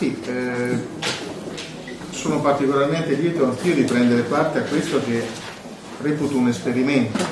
Sì, sono particolarmente lieto anch'io di prendere parte a questo che reputo un esperimento.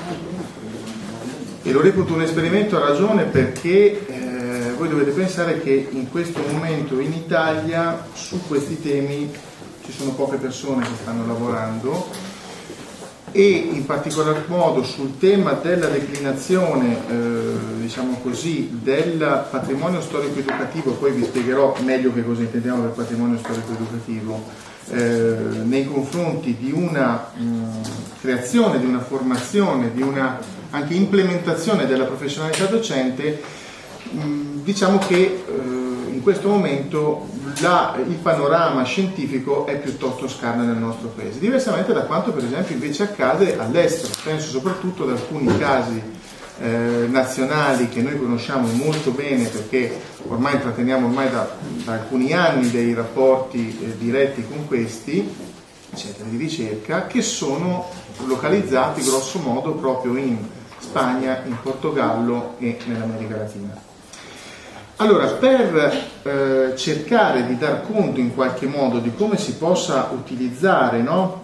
E lo reputo un esperimento a ragione perché voi dovete pensare che in questo momento in Italia su questi temi ci sono poche persone che stanno lavorando, e in particolar modo sul tema della declinazione, diciamo così, del patrimonio storico-educativo. Poi vi spiegherò meglio che cosa intendiamo per patrimonio storico-educativo, nei confronti di una creazione, di una formazione, di una anche implementazione della professionalità docente. Diciamo che in questo momento il panorama scientifico è piuttosto scarno nel nostro paese, diversamente da quanto per esempio invece accade all'estero. Penso soprattutto ad alcuni casi nazionali che noi conosciamo molto bene, perché ormai intratteniamo da alcuni anni dei rapporti diretti con questi centri di ricerca, che sono localizzati grosso modo proprio in Spagna, in Portogallo e nell'America Latina. Allora, per cercare di dar conto in qualche modo di come si possa utilizzare, no,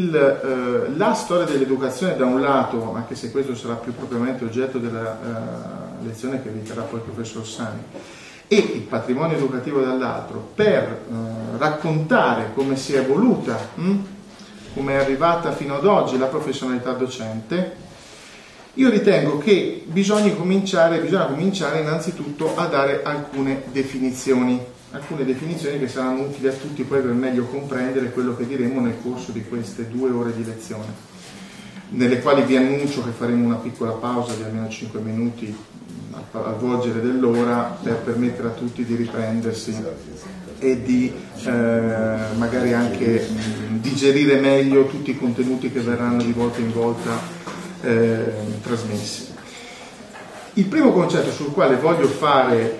la storia dell'educazione da un lato, anche se questo sarà più propriamente oggetto della lezione che vi terrà poi il professor Sani, e il patrimonio educativo dall'altro, per raccontare come si è evoluta, come è arrivata fino ad oggi la professionalità docente, io ritengo che bisogna cominciare innanzitutto a dare alcune definizioni che saranno utili a tutti poi per meglio comprendere quello che diremo nel corso di queste 2 ore di lezione, nelle quali vi annuncio che faremo una piccola pausa di almeno 5 minuti al volgere dell'ora, per permettere a tutti di riprendersi e di magari anche digerire meglio tutti i contenuti che verranno di volta in volta trasmessi. Il primo concetto sul quale voglio fare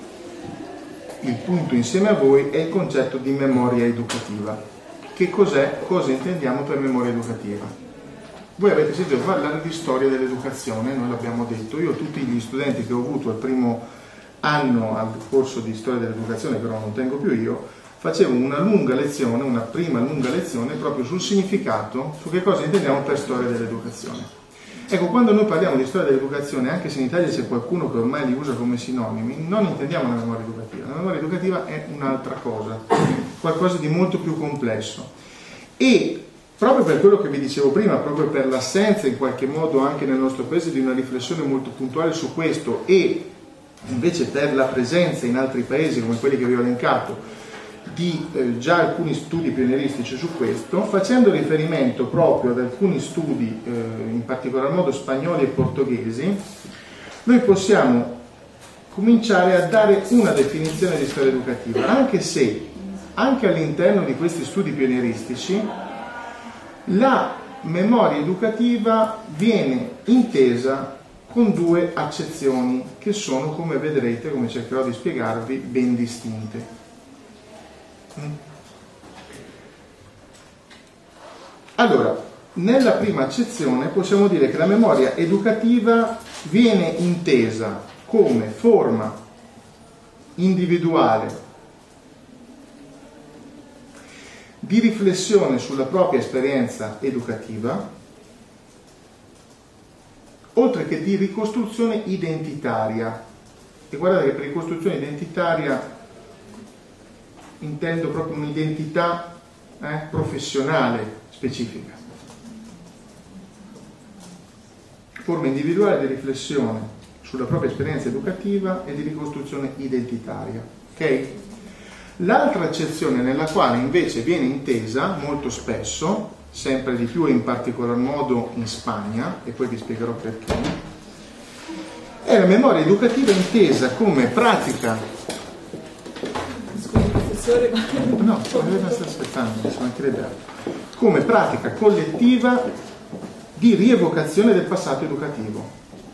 il punto insieme a voi è il concetto di memoria educativa. Che cos'è? Cosa intendiamo per memoria educativa? Voi avete sentito parlare di storia dell'educazione, noi l'abbiamo detto. Io tutti gli studenti che ho avuto al primo anno al corso di storia dell'educazione, però non tengo più io, facevo una prima lunga lezione proprio sul significato, su che cosa intendiamo per storia dell'educazione. Ecco, quando noi parliamo di storia dell'educazione, anche se in Italia c'è qualcuno che ormai li usa come sinonimi, non intendiamo la memoria educativa. La memoria educativa è un'altra cosa, qualcosa di molto più complesso. E proprio per quello che vi dicevo prima, proprio per l'assenza in qualche modo anche nel nostro paese di una riflessione molto puntuale su questo, e invece per la presenza in altri paesi come quelli che vi ho elencato di già alcuni studi pionieristici su questo, facendo riferimento proprio ad alcuni studi, in particolar modo spagnoli e portoghesi, noi possiamo cominciare a dare una definizione di storia educativa, anche se anche all'interno di questi studi pionieristici la memoria educativa viene intesa con 2 accezioni che sono, come vedrete, come cercherò di spiegarvi, ben distinte. Allora, nella prima accezione possiamo dire che la memoria educativa viene intesa come forma individuale di riflessione sulla propria esperienza educativa, oltre che di ricostruzione identitaria. E guardate che per ricostruzione identitaria intendo proprio un'identità professionale specifica. Forma individuale di riflessione sulla propria esperienza educativa e di ricostruzione identitaria. Ok? L'altra accezione nella quale invece viene intesa molto spesso, sempre di più e in particolar modo in Spagna, e poi vi spiegherò perché, è la memoria educativa intesa come pratica. No, dovete stare aspettando, ci mancherebbe altro. Come pratica collettiva di rievocazione del passato educativo.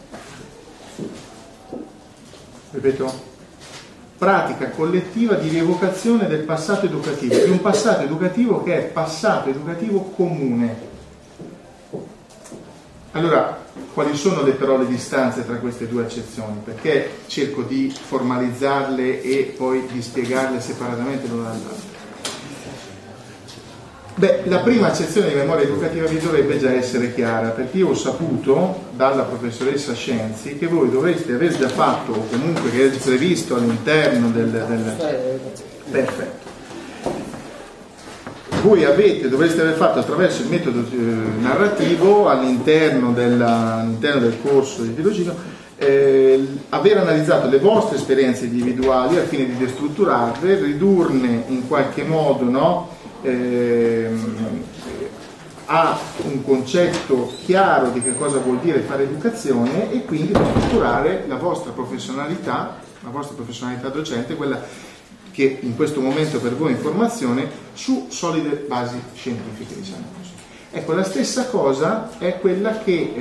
Ripeto, pratica collettiva di rievocazione del passato educativo, di un passato educativo che è passato educativo comune. Allora, quali sono però le distanze tra queste due accezioni? Perché cerco di formalizzarle e poi di spiegarle separatamente l'una dall'altra? Beh, la prima accezione di memoria educativa vi dovrebbe già essere chiara, perché io ho saputo dalla professoressa Scienzi che voi dovreste aver già fatto, o comunque che è previsto all'interno del... Perfetto. Voi dovreste aver fatto attraverso il metodo narrativo all'interno del corso di Tirocinio, aver analizzato le vostre esperienze individuali al fine di destrutturarle, ridurne in qualche modo, no? Ha un concetto chiaro di che cosa vuol dire fare educazione e quindi strutturare la vostra professionalità docente, quella che in questo momento per voi è informazione, su solide basi scientifiche, diciamo così. Ecco, la stessa cosa è quella che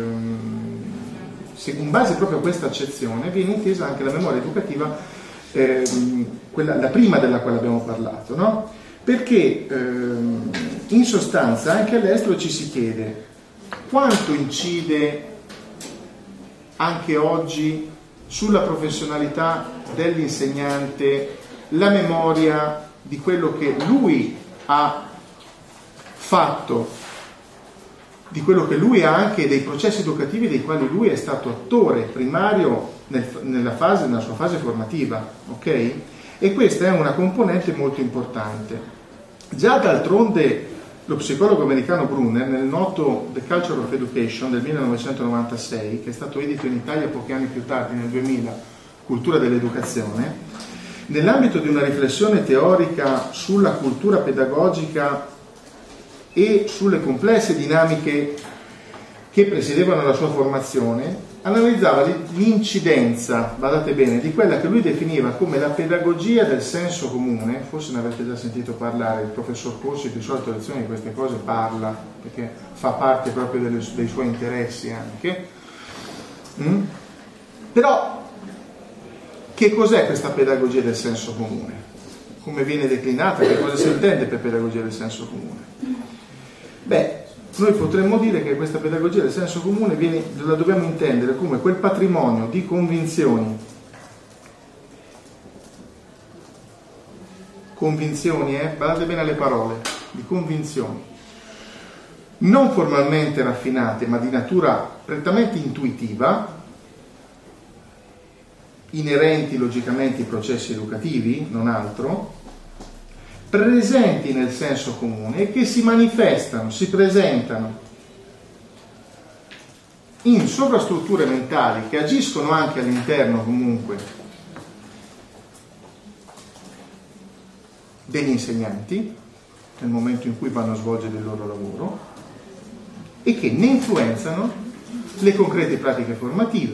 in base proprio a questa accezione viene intesa anche la memoria educativa, la prima della quale abbiamo parlato, no? Perché in sostanza anche all'estero ci si chiede quanto incide anche oggi sulla professionalità dell'insegnante la memoria di quello che lui ha fatto, di quello che lui ha anche dei processi educativi dei quali lui è stato attore primario nella sua fase formativa, ok? E questa è una componente molto importante. Già d'altronde lo psicologo americano Brunner, nel noto The Culture of Education del 1996, che è stato edito in Italia pochi anni più tardi, nel 2000, Cultura dell'educazione, nell'ambito di una riflessione teorica sulla cultura pedagogica e sulle complesse dinamiche che presiedevano la sua formazione, analizzava l'incidenza, badate bene, di quella che lui definiva come la pedagogia del senso comune. Forse ne avete già sentito parlare, il professor Corsi di solito a lezioni di queste cose parla, perché fa parte proprio dei suoi interessi anche. Però, che cos'è questa pedagogia del senso comune? Come viene declinata? Che cosa si intende per pedagogia del senso comune? Beh, noi potremmo dire che questa pedagogia del senso comune la dobbiamo intendere come quel patrimonio di convinzioni, guardate bene alle parole, di convinzioni, non formalmente raffinate, ma di natura prettamente intuitiva, inerenti logicamente ai processi educativi, non altro, presenti nel senso comune e che si manifestano, si presentano in sovrastrutture mentali che agiscono anche all'interno comunque degli insegnanti nel momento in cui vanno a svolgere il loro lavoro e che ne influenzano le concrete pratiche formative,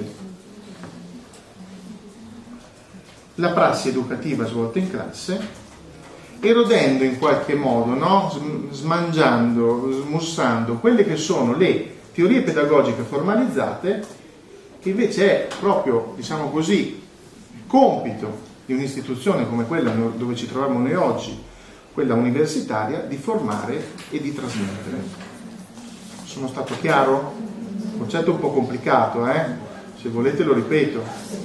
la prassi educativa svolta in classe, erodendo in qualche modo, no? Smussando quelle che sono le teorie pedagogiche formalizzate, che invece è proprio, diciamo così, compito di un'istituzione come quella dove ci troviamo noi oggi, quella universitaria, di formare e di trasmettere. Sono stato chiaro? Concetto un po' complicato, se volete lo ripeto.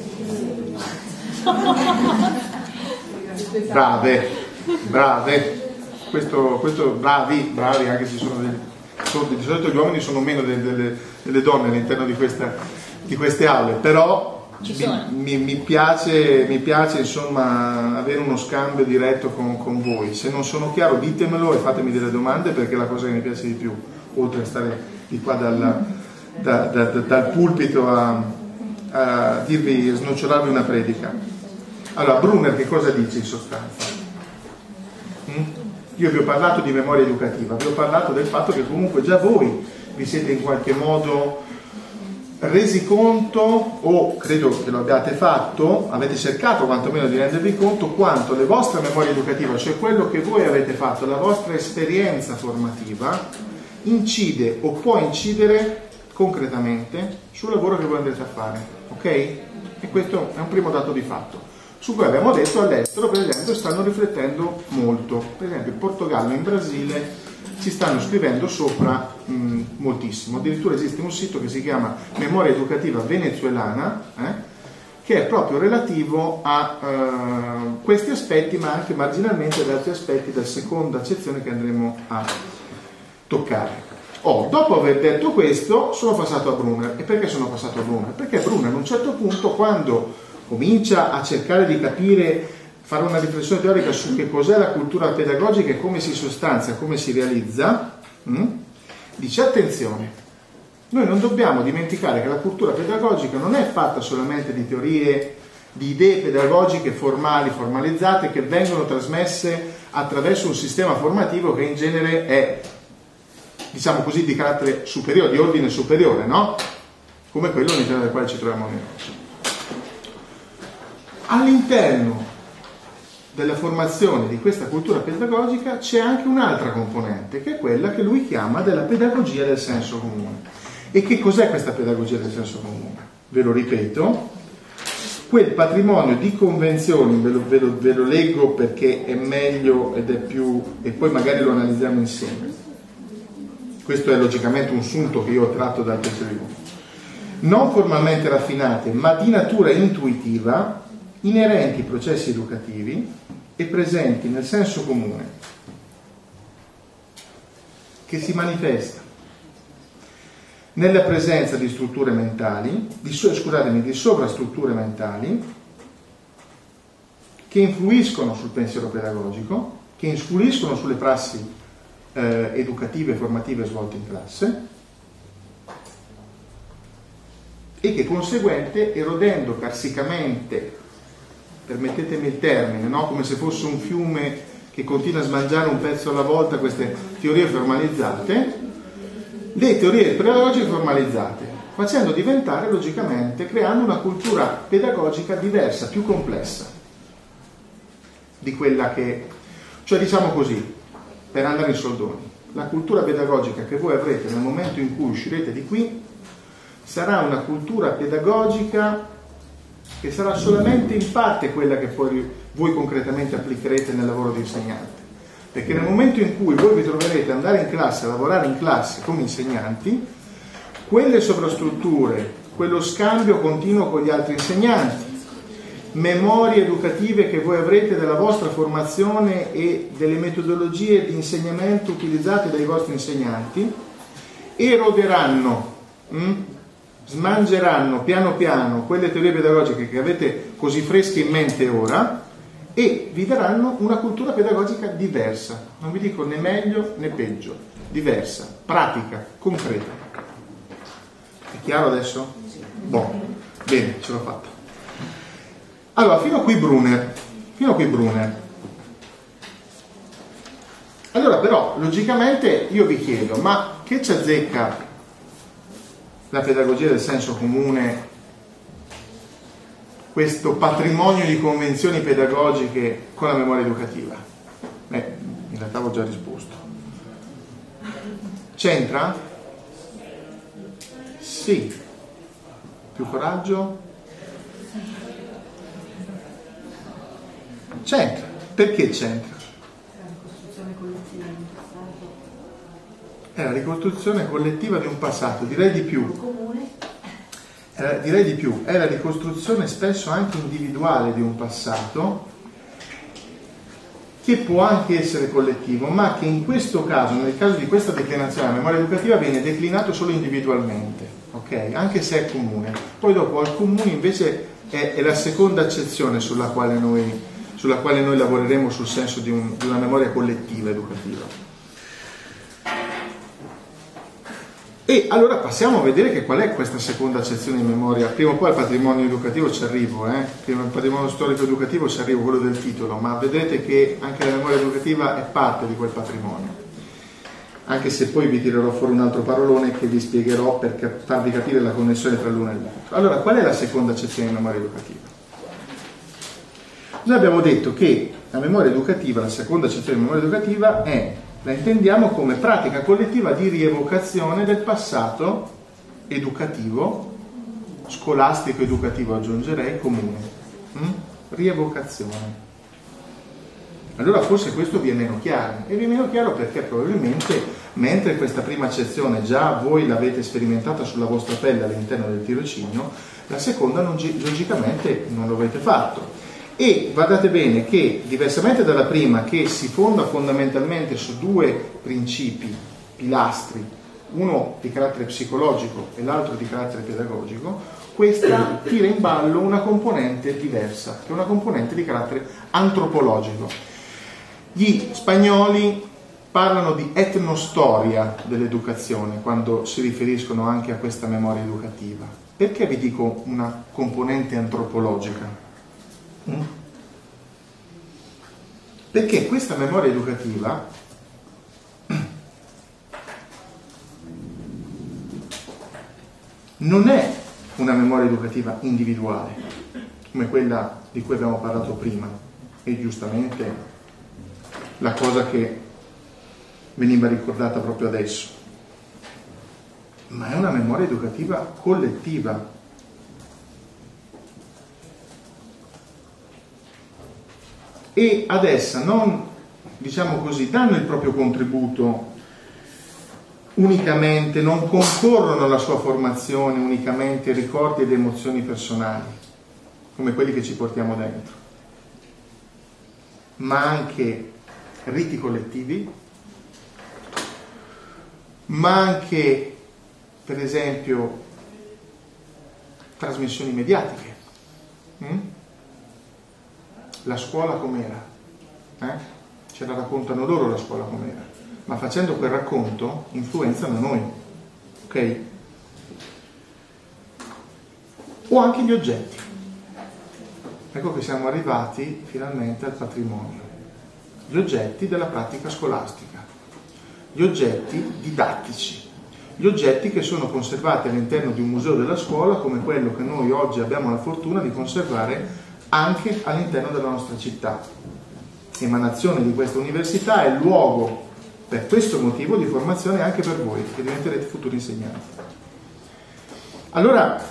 Brave, questo bravi, anche se di solito gli uomini sono meno delle donne all'interno di queste aule, però mi piace insomma avere uno scambio diretto con voi. Se non sono chiaro ditemelo e fatemi delle domande, perché è la cosa che mi piace di più, oltre a stare di qua dal pulpito a snocciolarvi una predica. Allora, Brunner che cosa dice in sostanza? Io vi ho parlato di memoria educativa, vi ho parlato del fatto che comunque già voi vi siete in qualche modo resi conto, o credo che lo abbiate fatto, avete cercato quantomeno di rendervi conto quanto le vostre memorie educative, cioè quello che voi avete fatto, la vostra esperienza formativa, incide o può incidere concretamente sul lavoro che voi andrete a fare, ok? E questo è un primo dato di fatto, su cui abbiamo detto all'estero, per esempio, stanno riflettendo molto. Per esempio in Portogallo e in Brasile si stanno scrivendo sopra moltissimo. Addirittura esiste un sito che si chiama Memoria Educativa Venezuelana, che è proprio relativo a questi aspetti, ma anche marginalmente ad altri aspetti della seconda accezione che andremo a toccare. Dopo aver detto questo, sono passato a Brunner. E perché sono passato a Brunner? Perché Brunner a un certo punto, quando comincia a cercare di capire, fare una riflessione teorica su che cos'è la cultura pedagogica e come si sostanzia, come si realizza, dice: attenzione, noi non dobbiamo dimenticare che la cultura pedagogica non è fatta solamente di teorie, di idee pedagogiche formali, formalizzate, che vengono trasmesse attraverso un sistema formativo che in genere è, diciamo così, di carattere superiore, di ordine superiore, no? Come quello all'interno del quale ci troviamo noi oggi. All'interno della formazione di questa cultura pedagogica c'è anche un'altra componente, che è quella che lui chiama della pedagogia del senso comune. E che cos'è questa pedagogia del senso comune? Ve lo ripeto: quel patrimonio di convenzioni, ve lo leggo perché è meglio ed è più, e poi magari lo analizziamo insieme. Questo è logicamente un sunto che io ho tratto dal testo di Brunner. Non formalmente raffinate, ma di natura intuitiva, inerenti ai processi educativi e presenti nel senso comune, che si manifesta nella presenza di strutture mentali, di sovrastrutture mentali, che influiscono sul pensiero pedagogico, che influiscono sulle prassi educative e formative svolte in classe, e che conseguente, erodendo carsicamente, permettetemi il termine, no? Come se fosse un fiume che continua a smangiare un pezzo alla volta queste teorie formalizzate, le teorie pedagogiche formalizzate, facendo diventare logicamente, creando una cultura pedagogica diversa, più complessa di quella che, cioè diciamo così, per andare in soldoni, la cultura pedagogica che voi avrete nel momento in cui uscirete di qui sarà una cultura pedagogica che sarà solamente in parte quella che poi voi concretamente applicherete nel lavoro di insegnante. Perché nel momento in cui voi vi troverete ad andare in classe, a lavorare in classe come insegnanti, quelle sovrastrutture, quello scambio continuo con gli altri insegnanti, memorie educative che voi avrete della vostra formazione e delle metodologie di insegnamento utilizzate dai vostri insegnanti, eroderanno, smangeranno piano piano quelle teorie pedagogiche che avete così fresche in mente ora, e vi daranno una cultura pedagogica diversa, non vi dico né meglio né peggio, diversa, pratica, concreta. È chiaro adesso? Bene, ce l'ho fatta. Allora, fino a qui Brunner. Allora però, logicamente, io vi chiedo, ma che ci azzecca la pedagogia del senso comune, questo patrimonio di convenzioni pedagogiche, con la memoria educativa? In realtà avevo già risposto. C'entra? Sì. Più coraggio? C'entra. Perché c'entra? È la ricostruzione collettiva di un passato, direi di più. È la ricostruzione spesso anche individuale di un passato, che può anche essere collettivo, ma che in questo caso, nel caso di questa declinazione della memoria educativa, viene declinato solo individualmente, ok? Anche se è comune. Poi dopo al comune invece è la seconda accezione sulla quale noi lavoreremo, sul senso di una memoria collettiva educativa. E allora passiamo a vedere che qual è questa seconda accezione di memoria. Prima o poi al patrimonio educativo ci arrivo, prima al patrimonio storico educativo ci arrivo, quello del titolo, ma vedrete che anche la memoria educativa è parte di quel patrimonio, anche se poi vi tirerò fuori un altro parolone che vi spiegherò per farvi capire la connessione tra l'uno e l'altro. Allora, qual è la seconda accezione di memoria educativa? Noi abbiamo detto che la memoria educativa, la seconda accezione di memoria educativa la intendiamo come pratica collettiva di rievocazione del passato educativo, scolastico educativo aggiungerei, comune. Rievocazione. Allora forse questo vi è meno chiaro, e vi è meno chiaro perché probabilmente mentre questa prima accezione già voi l'avete sperimentata sulla vostra pelle all'interno del tirocinio, la seconda logicamente non lo avete fatto. E guardate bene che, diversamente dalla prima, che si fonda fondamentalmente su due principi, pilastri, uno di carattere psicologico e l'altro di carattere pedagogico, questa tira in ballo una componente diversa, che è una componente di carattere antropologico. Gli spagnoli parlano di etnostoria dell'educazione quando si riferiscono anche a questa memoria educativa. Perché vi dico una componente antropologica? Perché questa memoria educativa non è una memoria educativa individuale, come quella di cui abbiamo parlato prima, e giustamente la cosa che veniva ricordata proprio adesso, ma è una memoria educativa collettiva. E ad essa non, diciamo così, danno il proprio contributo unicamente, non concorrono alla sua formazione unicamente ricordi ed emozioni personali, come quelli che ci portiamo dentro, ma anche riti collettivi, ma anche, per esempio, trasmissioni mediatiche. La scuola com'era? Ce la raccontano loro la scuola com'era, ma facendo quel racconto influenzano noi, ok? O anche gli oggetti. Ecco che siamo arrivati finalmente al patrimonio. Gli oggetti della pratica scolastica, gli oggetti didattici, gli oggetti che sono conservati all'interno di un museo della scuola come quello che noi oggi abbiamo la fortuna di conservare anche all'interno della nostra città. Emanazione di questa università è luogo, per questo motivo, di formazione anche per voi, che diventerete futuri insegnanti. Allora,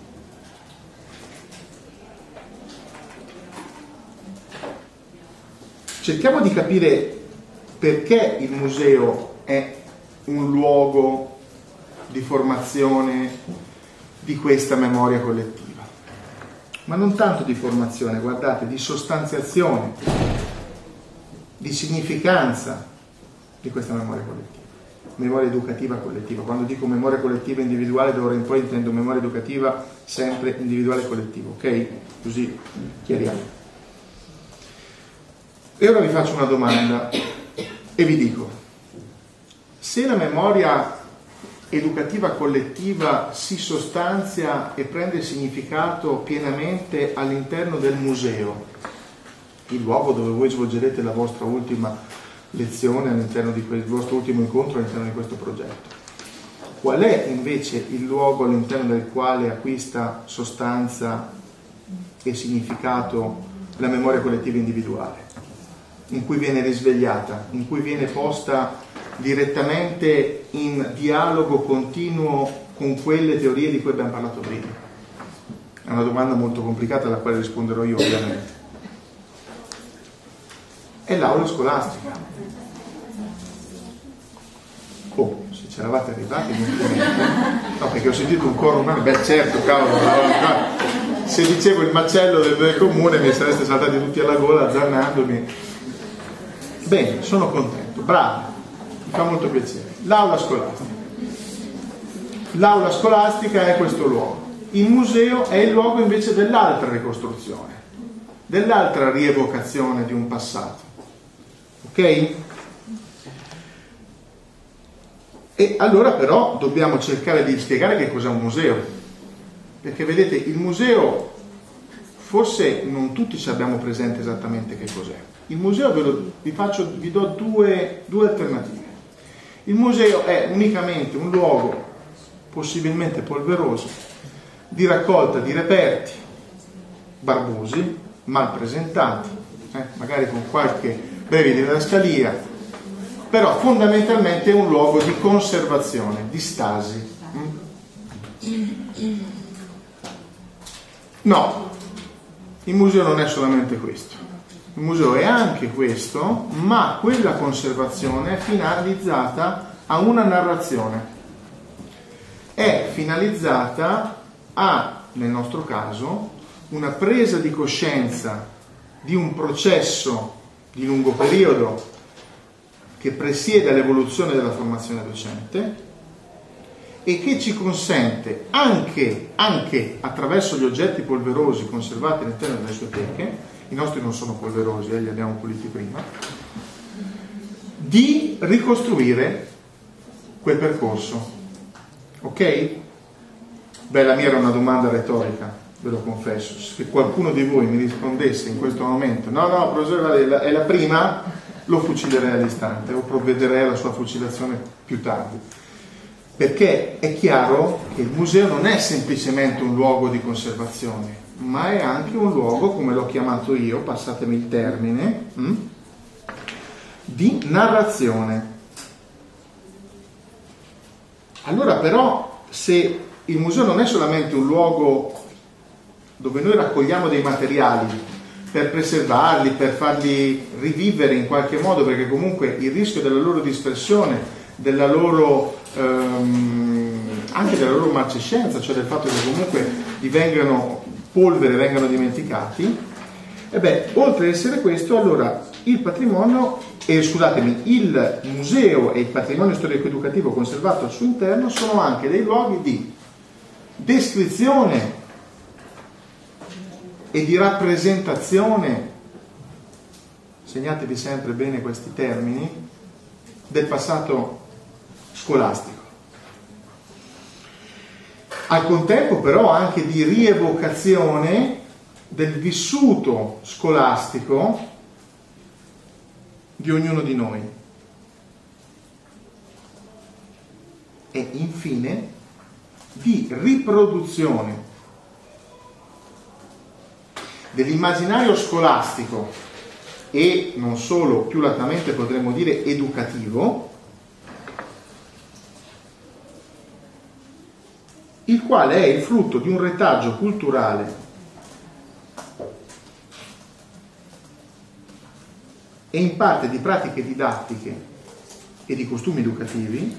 cerchiamo di capire perché il museo è un luogo di formazione di questa memoria collettiva. Ma non tanto di formazione, guardate, di sostanziazione, di significanza di questa memoria collettiva, memoria educativa collettiva. Quando dico memoria collettiva individuale, da ora in poi intendo memoria educativa sempre individuale e collettiva, ok? Così chiariamo. E ora vi faccio una domanda e vi dico: se la memoria educativa collettiva si sostanzia e prende significato pienamente all'interno del museo, il luogo dove voi svolgerete la vostra ultima lezione all'interno di il vostro ultimo incontro all'interno di questo progetto, qual è invece il luogo all'interno del quale acquista sostanza e significato la memoria collettiva individuale, in cui viene risvegliata, in cui viene posta direttamente in dialogo continuo con quelle teorie di cui abbiamo parlato prima? È una domanda molto complicata alla quale risponderò io, ovviamente. È l'aula scolastica. Oh, se c'eravate arrivati, no, perché ho sentito un coro umano. Beh, certo, cavolo, se dicevo il macello del comune mi sareste saltati tutti alla gola azzannandomi. Bene, sono contento, bravo. Mi fa molto piacere. L'aula scolastica. L'aula scolastica è questo luogo. Il museo è il luogo invece dell'altra ricostruzione, dell'altra rievocazione di un passato. Ok? E allora però dobbiamo cercare di spiegare che cos'è un museo. Perché vedete, il museo, forse non tutti ci abbiamo presente esattamente che cos'è. Il museo vi do due alternative. Il museo è unicamente un luogo, possibilmente polveroso, di raccolta di reperti barbosi, mal presentati, magari con qualche breve didascalia, però fondamentalmente è un luogo di conservazione, di stasi. No, il museo non è solamente questo. Il museo è anche questo, ma quella conservazione è finalizzata a una narrazione. È finalizzata a, nel nostro caso, una presa di coscienza di un processo di lungo periodo che presiede all'evoluzione della formazione docente e che ci consente anche attraverso gli oggetti polverosi conservati all'interno delle sue teche, i nostri non sono polverosi, li abbiamo puliti prima, di ricostruire quel percorso. Ok? Beh, la mia era una domanda retorica, ve lo confesso. Se qualcuno di voi mi rispondesse in questo momento no, professore, è la prima, lo fucilerei all'istante o provvederei alla sua fucilazione più tardi. Perché è chiaro che il museo non è semplicemente un luogo di conservazione, ma è anche un luogo, come l'ho chiamato io, passatemi il termine, di narrazione. Allora però, se il museo non è solamente un luogo dove noi raccogliamo dei materiali per preservarli, per farli rivivere in qualche modo, perché comunque il rischio della loro dispersione, della loro anche della loro marcescenza, cioè del fatto che comunque divengano polvere, vengano dimenticati, oltre ad essere questo, allora il patrimonio, il museo e il patrimonio storico-educativo conservato al suo interno sono anche dei luoghi di descrizione e di rappresentazione, segnatevi sempre bene questi termini, del passato scolastico. Al contempo però anche di rievocazione del vissuto scolastico di ognuno di noi. E infine di riproduzione dell'immaginario scolastico e non solo, più latamente potremmo dire educativo, il quale è il frutto di un retaggio culturale e in parte di pratiche didattiche e di costumi educativi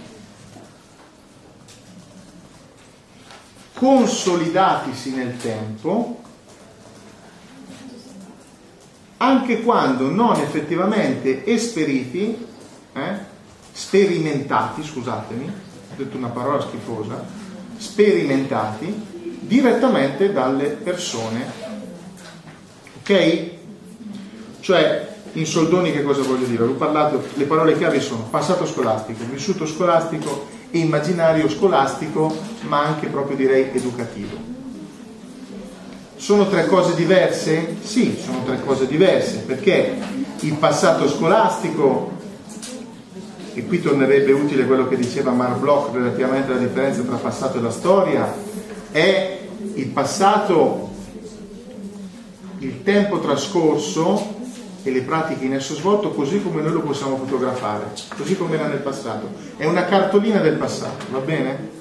consolidatisi nel tempo, anche quando non effettivamente sperimentati, scusatemi, ho detto una parola schifosa, sperimentati direttamente dalle persone. Ok? Cioè, in soldoni che cosa voglio dire? Ho parlato, le parole chiave sono passato scolastico, vissuto scolastico e immaginario scolastico, ma anche proprio direi educativo. Sono tre cose diverse? Sì, sono tre cose diverse, perché il passato scolastico, e qui tornerebbe utile quello che diceva Marc Bloch relativamente alla differenza tra passato e la storia, è il passato, il tempo trascorso e le pratiche in esso svolto così come noi lo possiamo fotografare, così come era nel passato. È una cartolina del passato, va bene?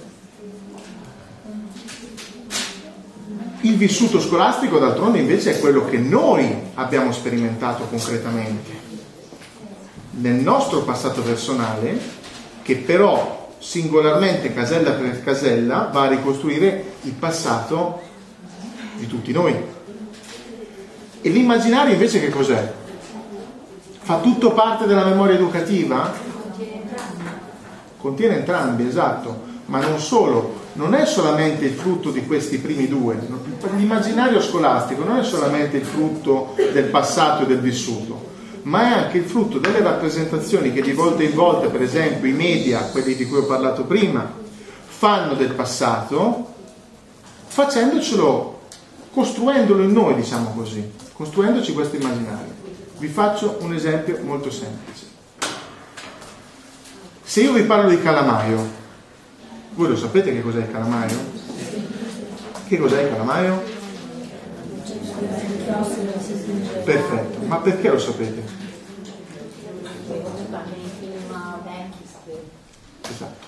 Il vissuto scolastico, d'altronde, invece è quello che noi abbiamo sperimentato concretamente nel nostro passato personale, che però singolarmente, casella per casella, va a ricostruire il passato di tutti noi. E l'immaginario invece che cos'è? Fa tutto parte della memoria educativa? Contiene entrambi, esatto, ma non solo, non è solamente il frutto di questi primi due. L'immaginario scolastico non è solamente il frutto del passato e del vissuto, ma è anche il frutto delle rappresentazioni che di volta in volta, per esempio i media, quelli di cui ho parlato prima, fanno del passato, facendocelo, costruendolo in noi, diciamo così, costruendoci questo immaginario. Vi faccio un esempio molto semplice. Se io vi parlo di calamaio, voi lo sapete che cos'è il calamaio? Che cos'è il calamaio? Perfetto, ma perché lo sapete? Esatto.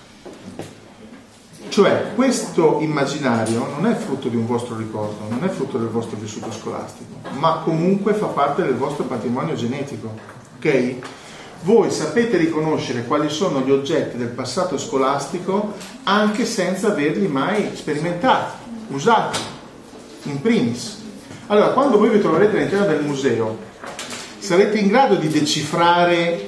Cioè, questo immaginario non è frutto di un vostro ricordo, non è frutto del vostro vissuto scolastico, ma comunque fa parte del vostro patrimonio genetico, ok? voi sapete riconoscere quali sono gli oggetti del passato scolastico anche senza averli mai sperimentati, usati, in primis. Allora, quando voi vi troverete all'interno del museo, sarete in grado di decifrare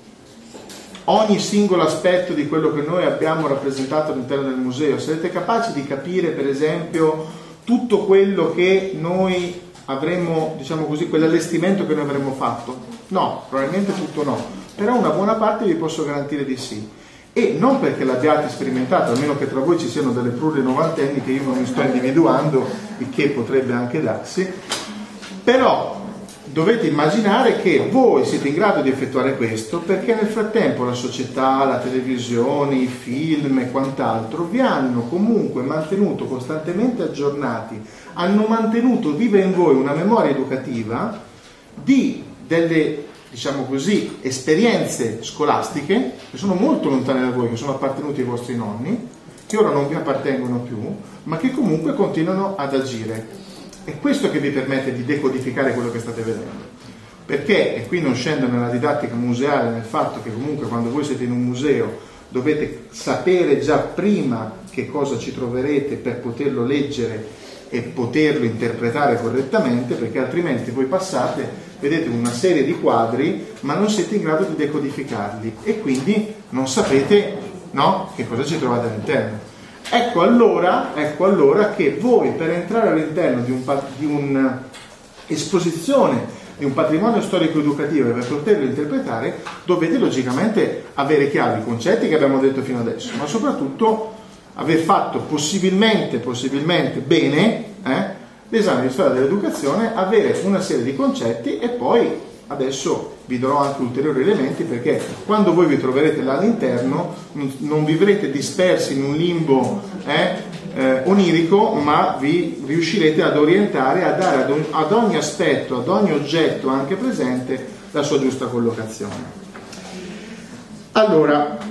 ogni singolo aspetto di quello che noi abbiamo rappresentato all'interno del museo? Sarete capaci di capire, per esempio, tutto quello che noi avremmo, diciamo così, quell'allestimento che noi avremmo fatto? No, probabilmente tutto no, però una buona parte vi posso garantire di sì. E non perché l'abbiate sperimentato, almeno che tra voi ci siano delle plurinovantenni che io non mi sto individuando, il che potrebbe anche darsi, però dovete immaginare che voi siete in grado di effettuare questo perché nel frattempo la società, la televisione, i film e quant'altro vi hanno comunque mantenuto costantemente aggiornati, hanno mantenuto viva in voi una memoria educativa di delle, diciamo così, esperienze scolastiche che sono molto lontane da voi, che sono appartenute ai vostri nonni, che ora non vi appartengono più, ma che comunque continuano ad agire. È questo che vi permette di decodificare quello che state vedendo, perché, e qui non scendo nella didattica museale, nel fatto che comunque quando voi siete in un museo dovete sapere già prima che cosa ci troverete per poterlo leggere e poterlo interpretare correttamente, perché altrimenti voi passate, vedete una serie di quadri ma non siete in grado di decodificarli e quindi non sapete, no, che cosa ci trovate all'interno. Ecco allora che voi, per entrare all'interno di un'esposizione, di un patrimonio storico-educativo e per poterlo interpretare, dovete logicamente avere chiari i concetti che abbiamo detto fino adesso, ma soprattutto aver fatto possibilmente bene l'esame di storia dell'educazione, avere una serie di concetti e poi adesso vi darò anche ulteriori elementi, perché quando voi vi troverete là all'interno non vivrete dispersi in un limbo onirico, ma vi riuscirete ad orientare, a dare ad ogni aspetto, ad ogni oggetto anche presente la sua giusta collocazione. Allora,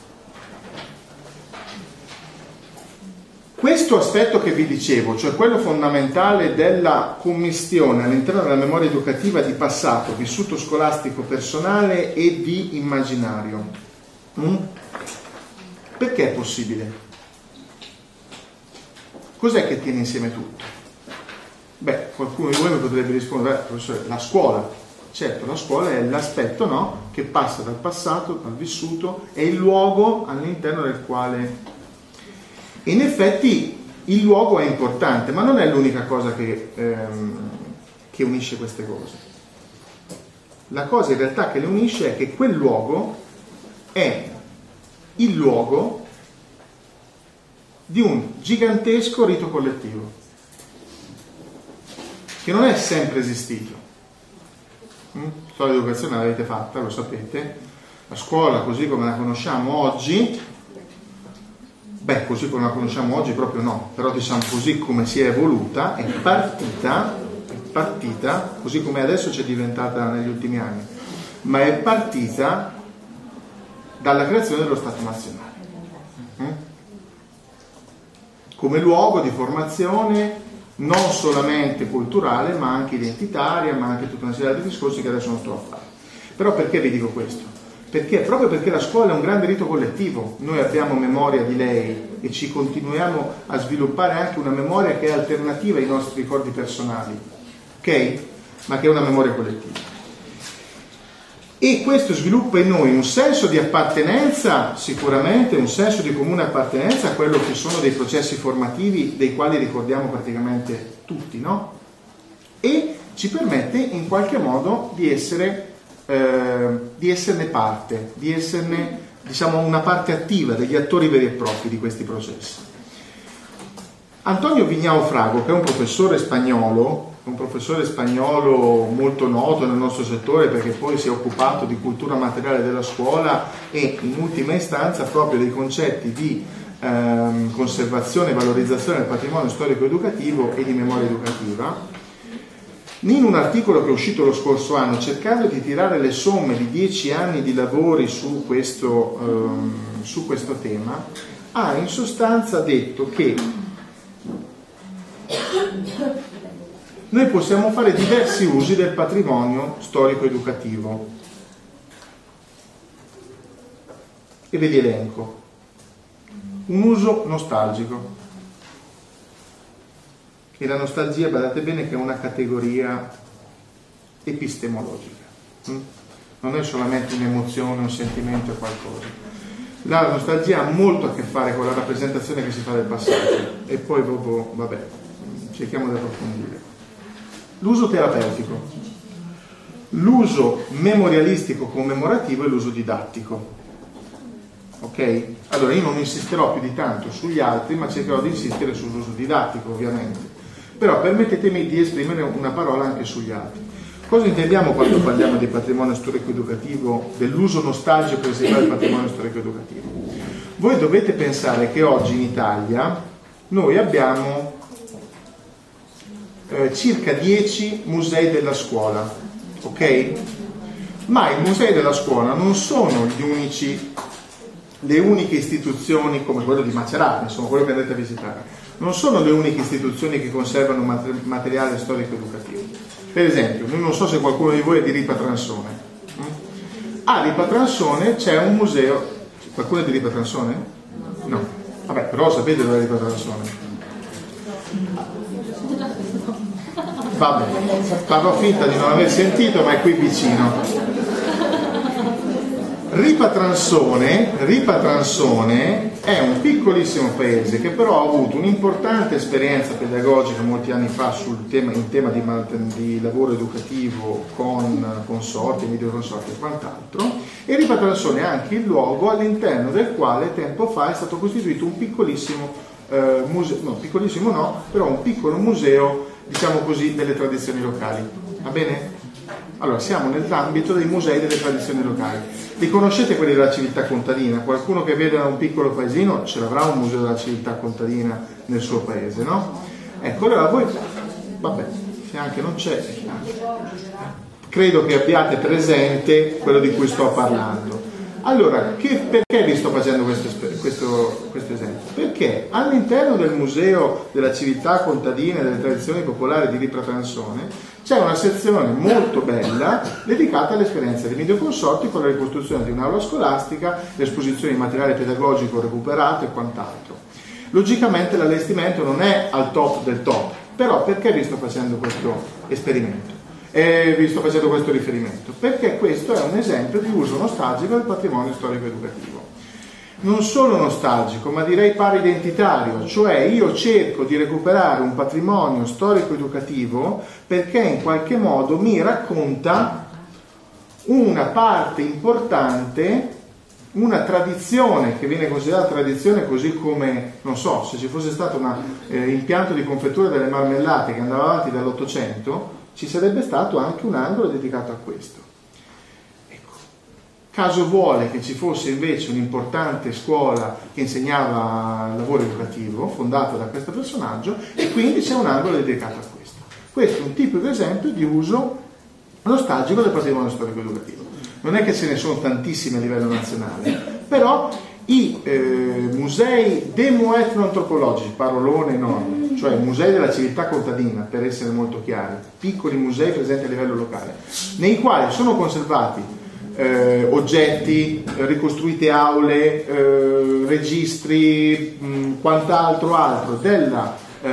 questo aspetto che vi dicevo, cioè quello fondamentale della commistione all'interno della memoria educativa di passato, vissuto scolastico personale e di immaginario, perché è possibile? Cos'è che tiene insieme tutto? Beh, qualcuno di voi mi potrebbe rispondere, professore, la scuola. Certo, la scuola è l'aspetto, no, che passa dal passato, dal vissuto, è il luogo all'interno del quale... In effetti il luogo è importante, ma non è l'unica cosa che unisce queste cose. La cosa in realtà che le unisce è che quel luogo è il luogo di un gigantesco rito collettivo che non è sempre esistito. Storia dell'educazione l'avete fatta, lo sapete. La scuola così come la conosciamo oggi, beh, così come la conosciamo oggi proprio no, però diciamo così come si è evoluta, è partita, così come adesso c'è diventata negli ultimi anni, ma è partita dalla creazione dello Stato nazionale. Come luogo di formazione non solamente culturale, ma anche identitaria, ma anche tutta una serie di altri discorsi che adesso non sto a fare. Però perché vi dico questo? Perché proprio perché la scuola è un grande rito collettivo, noi abbiamo memoria di lei e ci continuiamo a sviluppare anche una memoria che è alternativa ai nostri ricordi personali, ok? Ma che è una memoria collettiva. E questo sviluppa in noi un senso di appartenenza, sicuramente un senso di comune appartenenza a quello che sono dei processi formativi dei quali ricordiamo praticamente tutti, no? E ci permette in qualche modo di esserne parte, di esserne, diciamo, una parte attiva degli attori veri e propri di questi processi. Antonio Vignao Frago, che è un professore spagnolo molto noto nel nostro settore perché poi si è occupato di cultura materiale della scuola e in ultima istanza proprio dei concetti di conservazione e valorizzazione del patrimonio storico-educativo e di memoria educativa. In un articolo che è uscito lo scorso anno, cercando di tirare le somme di 10 anni di lavori su questo tema, ha in sostanza detto che noi possiamo fare diversi usi del patrimonio storico-educativo. e ve li elenco. Un uso nostalgico. E la nostalgia, badate bene, che è una categoria epistemologica. Non è solamente un'emozione, un sentimento o qualcosa. La nostalgia ha molto a che fare con la rappresentazione che si fa del passato. E poi dopo, vabbè, cerchiamo di approfondire. L'uso terapeutico, l'uso memorialistico commemorativo e l'uso didattico. Ok? Allora io non insisterò più di tanto sugli altri, ma cercherò di insistere sull'uso didattico, ovviamente. Però permettetemi di esprimere una parola anche sugli altri. Cosa intendiamo quando parliamo di patrimonio storico-educativo, dell'uso nostalgico che si fa del patrimonio storico-educativo? Voi dovete pensare che oggi in Italia noi abbiamo circa 10 musei della scuola, ok? Ma i musei della scuola non sono le uniche istituzioni, come quello di Macerata, insomma quello che andrete a visitare, non sono le uniche istituzioni che conservano materiale storico-educativo. Per esempio, non so se qualcuno di voi è di Ripa Transone. A Ripa Transone c'è un museo. Qualcuno è di Ripa Transone? No. Vabbè, però sapete dove è Ripa Transone? Vabbè, farò finta di non aver sentito, ma è qui vicino. Ripa Transone è un piccolissimo paese che però ha avuto un'importante esperienza pedagogica molti anni fa in tema di lavoro educativo con consorti, videoconsorti e quant'altro, e Ripa Transone è anche il luogo all'interno del quale tempo fa è stato costituito un piccolissimo museo, no, piccolissimo no, però un piccolo museo, diciamo così, delle tradizioni locali. Va bene? Allora, siamo nell'ambito dei musei delle tradizioni locali. Li conoscete quelli della civiltà contadina? Qualcuno che viene da un piccolo paesino ce l'avrà un museo della civiltà contadina nel suo paese, no? Ecco, allora voi, vabbè, se anche non c'è, credo che abbiate presente quello di cui sto parlando. Allora, perché vi sto facendo questo esempio? Perché all'interno del museo della civiltà contadina e delle tradizioni popolari di Ripa Transone c'è una sezione molto bella dedicata all'esperienza dei videoconsorti con la ricostruzione di un'aula scolastica, l'esposizione di materiale pedagogico recuperato e quant'altro. Logicamente l'allestimento non è al top del top, però perché vi sto facendo questo esperimento? Vi sto facendo questo riferimento? Perché questo è un esempio di uso nostalgico del patrimonio storico-educativo. Non solo nostalgico, ma direi paridentitario, cioè io cerco di recuperare un patrimonio storico-educativo perché in qualche modo mi racconta una parte importante, una tradizione che viene considerata tradizione, così come, non so, se ci fosse stato un impianto di confettura delle marmellate che andava avanti dall'Ottocento, ci sarebbe stato anche un angolo dedicato a questo. Caso vuole che ci fosse invece un'importante scuola che insegnava lavoro educativo, fondata da questo personaggio, e quindi c'è un angolo dedicato a questo. Questo è un tipico esempio di uso nostalgico del patrimonio storico-educativo. Non è che ce ne sono tantissimi a livello nazionale, però i musei demo-etno-antropologici, parolone enorme, cioè musei della civiltà contadina, per essere molto chiari, piccoli musei presenti a livello locale, nei quali sono conservati oggetti, ricostruite aule, registri, quant'altro altro della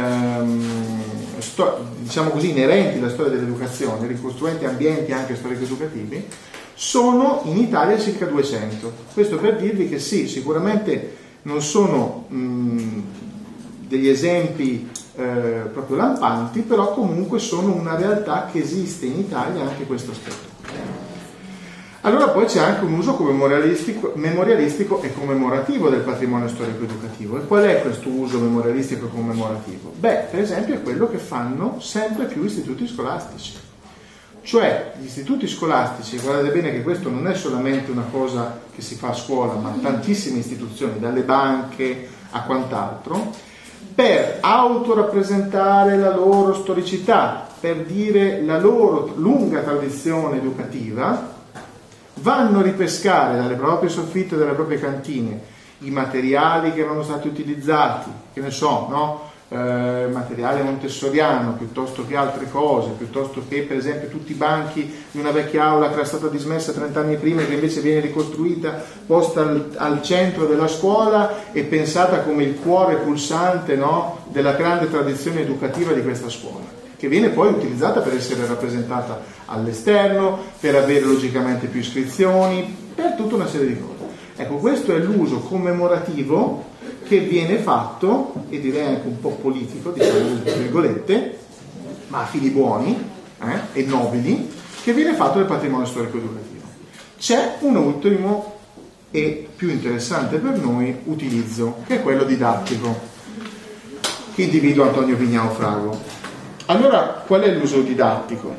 diciamo così inerenti alla storia dell'educazione, ricostruenti ambienti anche storico-educativi, sono in Italia circa 200. Questo per dirvi che sì, sicuramente non sono degli esempi proprio lampanti, però comunque sono una realtà che esiste in Italia anche questo aspetto. Allora poi c'è anche un uso memorialistico e commemorativo del patrimonio storico-educativo. E qual è questo uso memorialistico e commemorativo? Beh, per esempio è quello che fanno sempre più istituti scolastici. Cioè, gli istituti scolastici, guardate bene che questo non è solamente una cosa che si fa a scuola, ma tantissime istituzioni, dalle banche a quant'altro, per autorappresentare la loro storicità, per dire la loro lunga tradizione educativa, vanno a ripescare dalle proprie soffitte e dalle proprie cantine i materiali che erano stati utilizzati, che ne so, no? materiale montessoriano, piuttosto che altre cose, piuttosto che per esempio tutti i banchi di una vecchia aula che era stata dismessa 30 anni prima e che invece viene ricostruita, posta al centro della scuola e pensata come il cuore pulsante, no, della grande tradizione educativa di questa scuola, che viene poi utilizzata per essere rappresentata all'esterno, per avere logicamente più iscrizioni, per tutta una serie di cose. Ecco, questo è l'uso commemorativo che viene fatto, e direi anche un po' politico, diciamo tra virgolette, ma a fini buoni e nobili, che viene fatto del patrimonio storico educativo. C'è un ultimo e più interessante per noi utilizzo, che è quello didattico, che individua Antonio Vignao Frago. Allora, qual è l'uso didattico?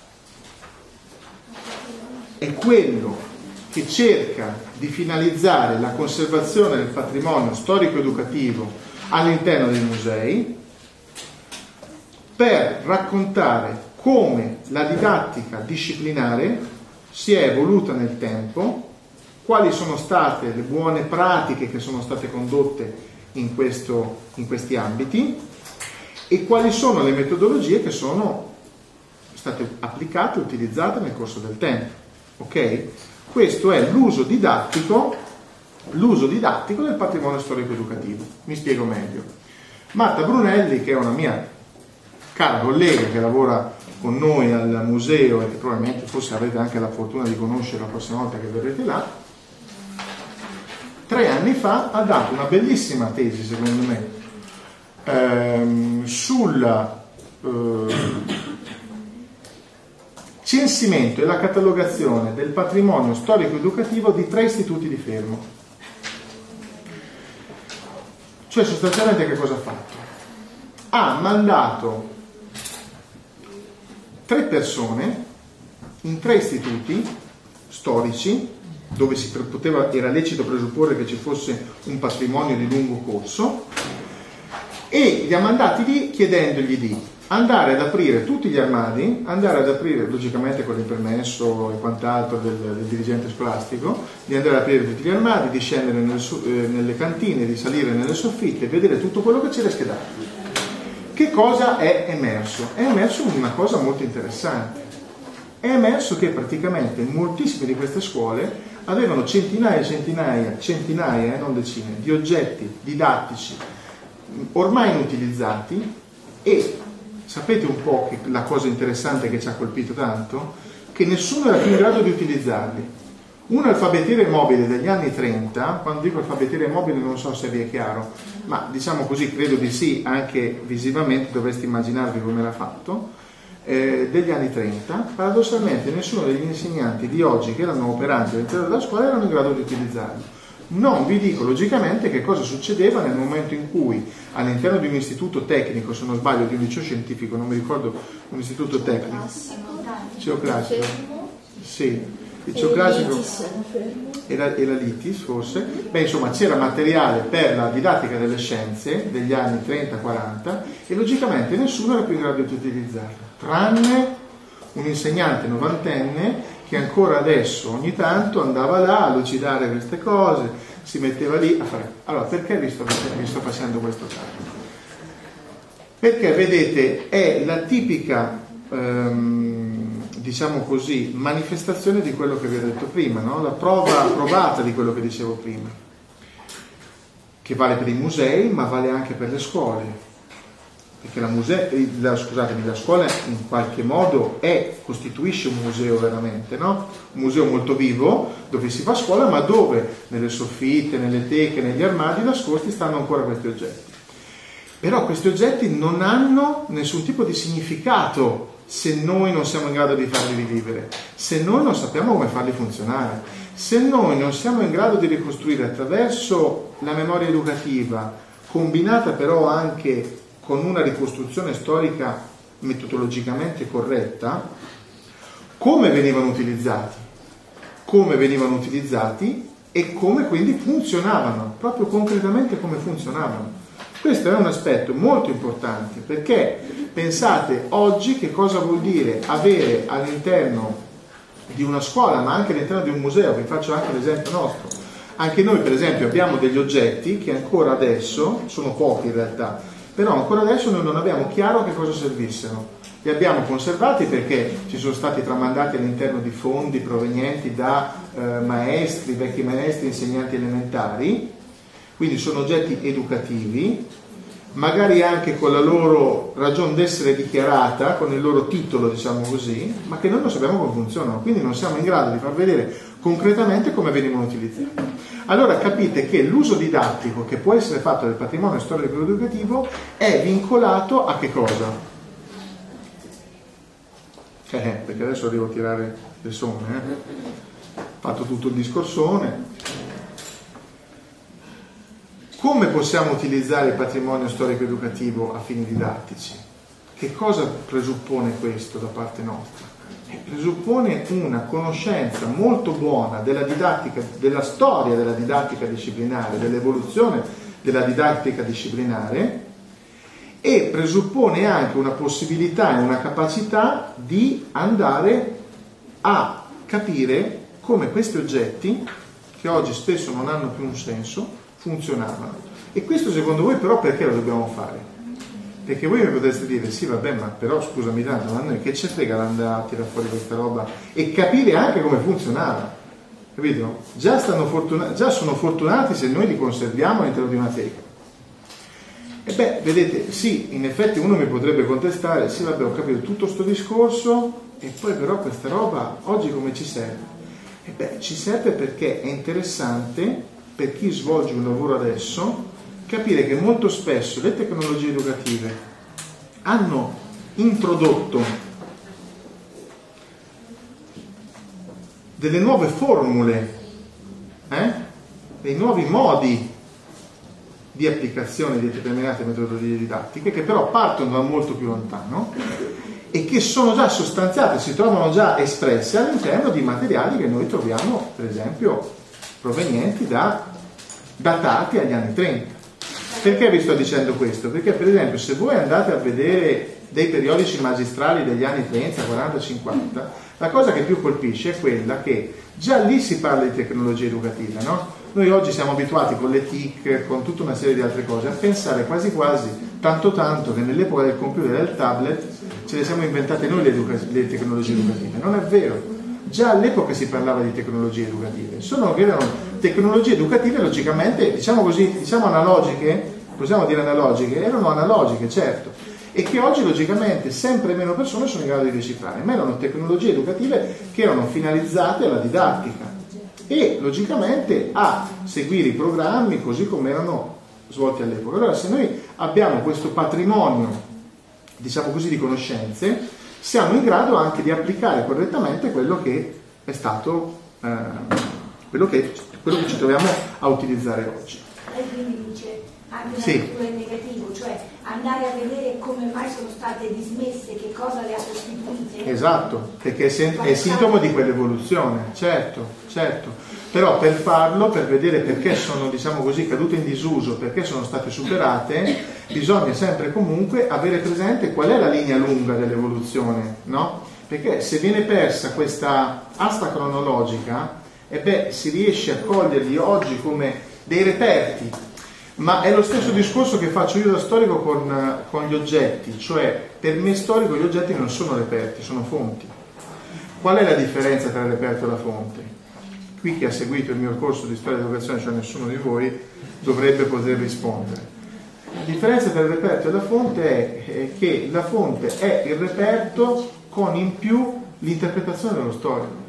È quello che cerca di finalizzare la conservazione del patrimonio storico-educativo all'interno dei musei per raccontare come la didattica disciplinare si è evoluta nel tempo, quali sono state le buone pratiche che sono state condotte in questi ambiti e quali sono le metodologie che sono state applicate e utilizzate nel corso del tempo. Ok? Questo è l'uso didattico del patrimonio storico-educativo. Mi spiego meglio. Marta Brunelli, che è una mia cara collega che lavora con noi al museo e che probabilmente forse avrete anche la fortuna di conoscere la prossima volta che verrete là, 3 anni fa ha dato una bellissima tesi, secondo me, sul censimento e la catalogazione del patrimonio storico-educativo di 3 istituti di Fermo. Cioè, sostanzialmente che cosa ha fatto? Ha mandato 3 persone in 3 istituti storici dove era lecito presupporre che ci fosse un patrimonio di lungo corso, e li ha mandati lì chiedendogli di andare ad aprire tutti gli armadi, andare ad aprire, logicamente con il permesso e quant'altro del dirigente scolastico, di andare ad aprire tutti gli armadi, di scendere nelle cantine, di salire nelle soffitte, vedere tutto quello che c'era schedato. Che cosa è emerso? È emerso una cosa molto interessante. È emerso che praticamente moltissime di queste scuole avevano centinaia, non decine, di oggetti didattici ormai inutilizzati, e sapete un po' che la cosa interessante che ci ha colpito tanto? Che nessuno era più in grado di utilizzarli. Un alfabetiere mobile degli anni 30, quando dico alfabetiere mobile non so se vi è chiaro, ma diciamo così, credo di sì, anche visivamente dovreste immaginarvi come era fatto, degli anni 30, paradossalmente nessuno degli insegnanti di oggi che erano operanti all'interno della scuola erano in grado di utilizzarli. Non vi dico logicamente che cosa succedeva nel momento in cui all'interno di un istituto tecnico, se non sbaglio di un liceo scientifico, non mi ricordo, un istituto tecnico, liceo classico, sì, liceo classico era l'ITIS forse, beh insomma c'era materiale per la didattica delle scienze degli anni 30-40 e logicamente nessuno era più in grado di utilizzarla, tranne un insegnante novantenne che ancora adesso ogni tanto andava là a lucidare queste cose, si metteva lì a fare. Allora, perché vi sto facendo questo caso? Perché vedete, è la tipica diciamo così, manifestazione di quello che vi ho detto prima, no? La prova provata di quello che dicevo prima, che vale per i musei ma vale anche per le scuole. Perché la scuola in qualche modo costituisce un museo veramente, no? Un museo molto vivo, dove si fa a scuola, ma dove nelle soffitte, nelle teche, negli armadi nascosti stanno ancora questi oggetti. Però questi oggetti non hanno nessun tipo di significato se noi non siamo in grado di farli rivivere, se noi non sappiamo come farli funzionare, se noi non siamo in grado di ricostruire attraverso la memoria educativa, combinata però anche con una ricostruzione storica metodologicamente corretta, come venivano utilizzati e come quindi funzionavano, proprio concretamente come funzionavano. Questo è un aspetto molto importante, perché pensate oggi che cosa vuol dire avere all'interno di una scuola, ma anche all'interno di un museo. Vi faccio anche l'esempio nostro. Anche noi per esempio abbiamo degli oggetti che ancora adesso, sono pochi in realtà, però ancora adesso noi non abbiamo chiaro che cosa servissero. Li abbiamo conservati perché ci sono stati tramandati all'interno di fondi provenienti da maestri, vecchi maestri, insegnanti elementari, quindi sono oggetti educativi, magari anche con la loro ragione d'essere dichiarata, con il loro titolo, diciamo così, ma che noi non sappiamo come funzionano, quindi non siamo in grado di far vedere concretamente come venivano utilizzati. Allora capite che l'uso didattico che può essere fatto del patrimonio storico educativo è vincolato a che cosa? Perché adesso devo tirare le somme, Ho fatto tutto il discorsone. Come possiamo utilizzare il patrimonio storico educativo a fini didattici? Che cosa presuppone questo da parte nostra? Presuppone una conoscenza molto buona della didattica, della storia della didattica disciplinare, dell'evoluzione della didattica disciplinare, e presuppone anche una possibilità e una capacità di andare a capire come questi oggetti, che oggi spesso non hanno più un senso, funzionavano. E questo secondo voi però perché lo dobbiamo fare? Perché voi mi potreste dire, sì vabbè, ma però scusami tanto, ma a noi che ci frega andare a tirare fuori questa roba e capire anche come funzionava, capito? Già sono fortunati se noi li conserviamo all'interno di una teca. E beh, vedete, sì, in effetti uno mi potrebbe contestare, sì vabbè, ho capito tutto sto discorso, e poi però questa roba oggi come ci serve? E beh, ci serve perché è interessante per chi svolge un lavoro adesso capire che molto spesso le tecnologie educative hanno introdotto delle nuove formule, dei nuovi modi di applicazione di determinate metodologie didattiche che però partono da molto più lontano e che sono già sostanziate, si trovano già espresse all'interno di materiali che noi troviamo, per esempio, provenienti da datati agli anni 30. Perché vi sto dicendo questo? Perché per esempio se voi andate a vedere dei periodici magistrali degli anni 30, 40, 50, la cosa che più colpisce è quella che già lì si parla di tecnologia educativa, no? Noi oggi siamo abituati con le TIC, con tutta una serie di altre cose, a pensare quasi quasi, tanto che nell'epoca del computer e del tablet ce le siamo inventate noi le tecnologie educative. Non è vero. Già all'epoca si parlava di tecnologie educative, solo che erano tecnologie educative logicamente, diciamo analogiche, possiamo dire analogiche, erano analogiche, certo, e che oggi logicamente sempre meno persone sono in grado di decifrare, ma erano tecnologie educative che erano finalizzate alla didattica e logicamente a seguire i programmi così come erano svolti all'epoca. Allora se noi abbiamo questo patrimonio, diciamo così, di conoscenze, siamo in grado anche di applicare correttamente quello che è stato, quello che ci troviamo a utilizzare oggi. Lei quindi dice anche una lettura in negativo, cioè andare a vedere come mai sono state dismesse, che cosa le ha sostituite. Esatto, perché è sintomo di quell'evoluzione, certo. Però per farlo, per vedere perché sono, diciamo così, cadute in disuso, perché sono state superate, bisogna sempre comunque avere presente qual è la linea lunga dell'evoluzione, no? Perché se viene persa questa asta cronologica, si riesce a coglierli oggi come dei reperti, ma è lo stesso discorso che faccio io da storico con gli oggetti, cioè per me storico gli oggetti non sono reperti, sono fonti. Qual è la differenza tra il reperto e la fonte? Qui chi ha seguito il mio corso di storia dell'educazione, cioè nessuno di voi, dovrebbe poter rispondere. La differenza tra il reperto e la fonte è che la fonte è il reperto con in più l'interpretazione dello storico.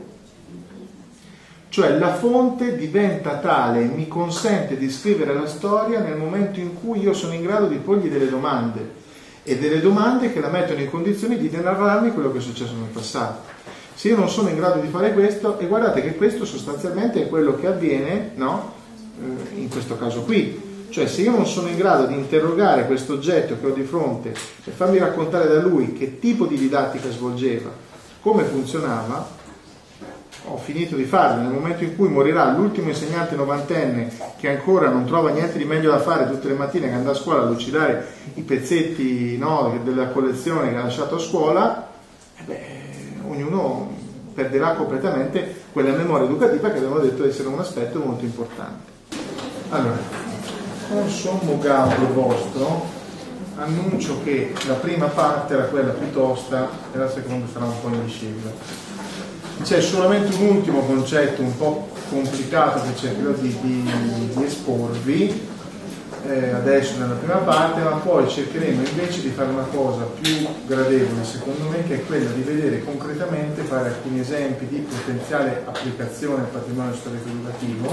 Cioè la fonte diventa tale e mi consente di scrivere la storia nel momento in cui io sono in grado di porgli delle domande, e delle domande che la mettono in condizioni di narrarmi quello che è successo nel passato. Se io non sono in grado di fare questo, e guardate che questo sostanzialmente è quello che avviene, no? In questo caso qui, cioè se io non sono in grado di interrogare questo oggetto che ho di fronte e farmi raccontare da lui che tipo di didattica svolgeva, come funzionava, ho finito di farlo. Nel momento in cui morirà l'ultimo insegnante novantenne che ancora non trova niente di meglio da fare tutte le mattine che andare a scuola a lucidare i pezzetti, no, della collezione che ha lasciato a scuola, ognuno perderà completamente quella memoria educativa che abbiamo detto essere un aspetto molto importante. Allora, con sommo gaudio vostro annuncio che la prima parte era quella più tosta e la seconda sarà un po' in discesa. C'è solamente un ultimo concetto un po' complicato che cercherò di esporvi adesso nella prima parte, ma poi cercheremo invece di fare una cosa più gradevole secondo me, che è quella di vedere concretamente, fare alcuni esempi di potenziale applicazione al patrimonio storico educativo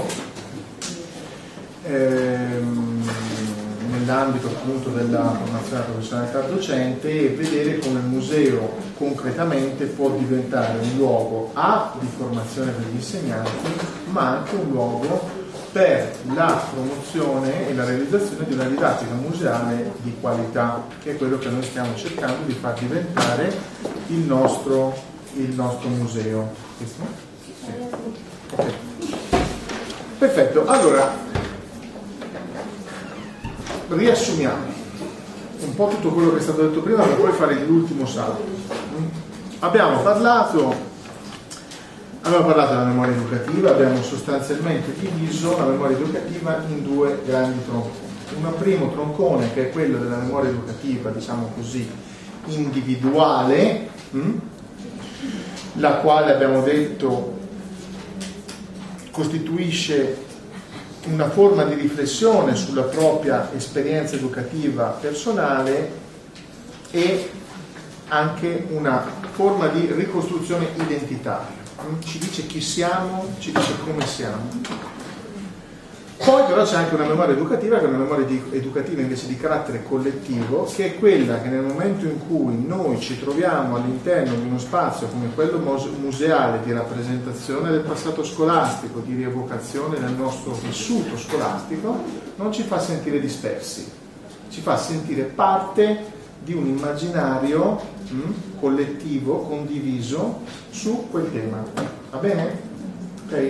nell'ambito appunto della formazione della professionalità docente, e vedere come il museo concretamente può diventare un luogo di formazione per gli insegnanti, ma anche un luogo per la promozione e la realizzazione di una didattica museale di qualità, che è quello che noi stiamo cercando di far diventare il nostro museo. Sì. Okay. Perfetto, allora riassumiamo un po' tutto quello che è stato detto prima per poi fare l'ultimo salto. Abbiamo parlato della memoria educativa, abbiamo sostanzialmente diviso la memoria educativa in due grandi tronconi. Un primo troncone che è quello della memoria educativa, diciamo così, individuale, la quale abbiamo detto costituisce una forma di riflessione sulla propria esperienza educativa personale e anche una forma di ricostruzione identitaria. Ci dice chi siamo, ci dice come siamo. Poi però c'è anche una memoria educativa, che è una memoria educativa invece di carattere collettivo, che è quella che nel momento in cui noi ci troviamo all'interno di uno spazio come quello museale di rappresentazione del passato scolastico, di rievocazione del nostro vissuto scolastico, non ci fa sentire dispersi, ci fa sentire parte di un immaginario collettivo, condiviso su quel tema. Va bene? Ok?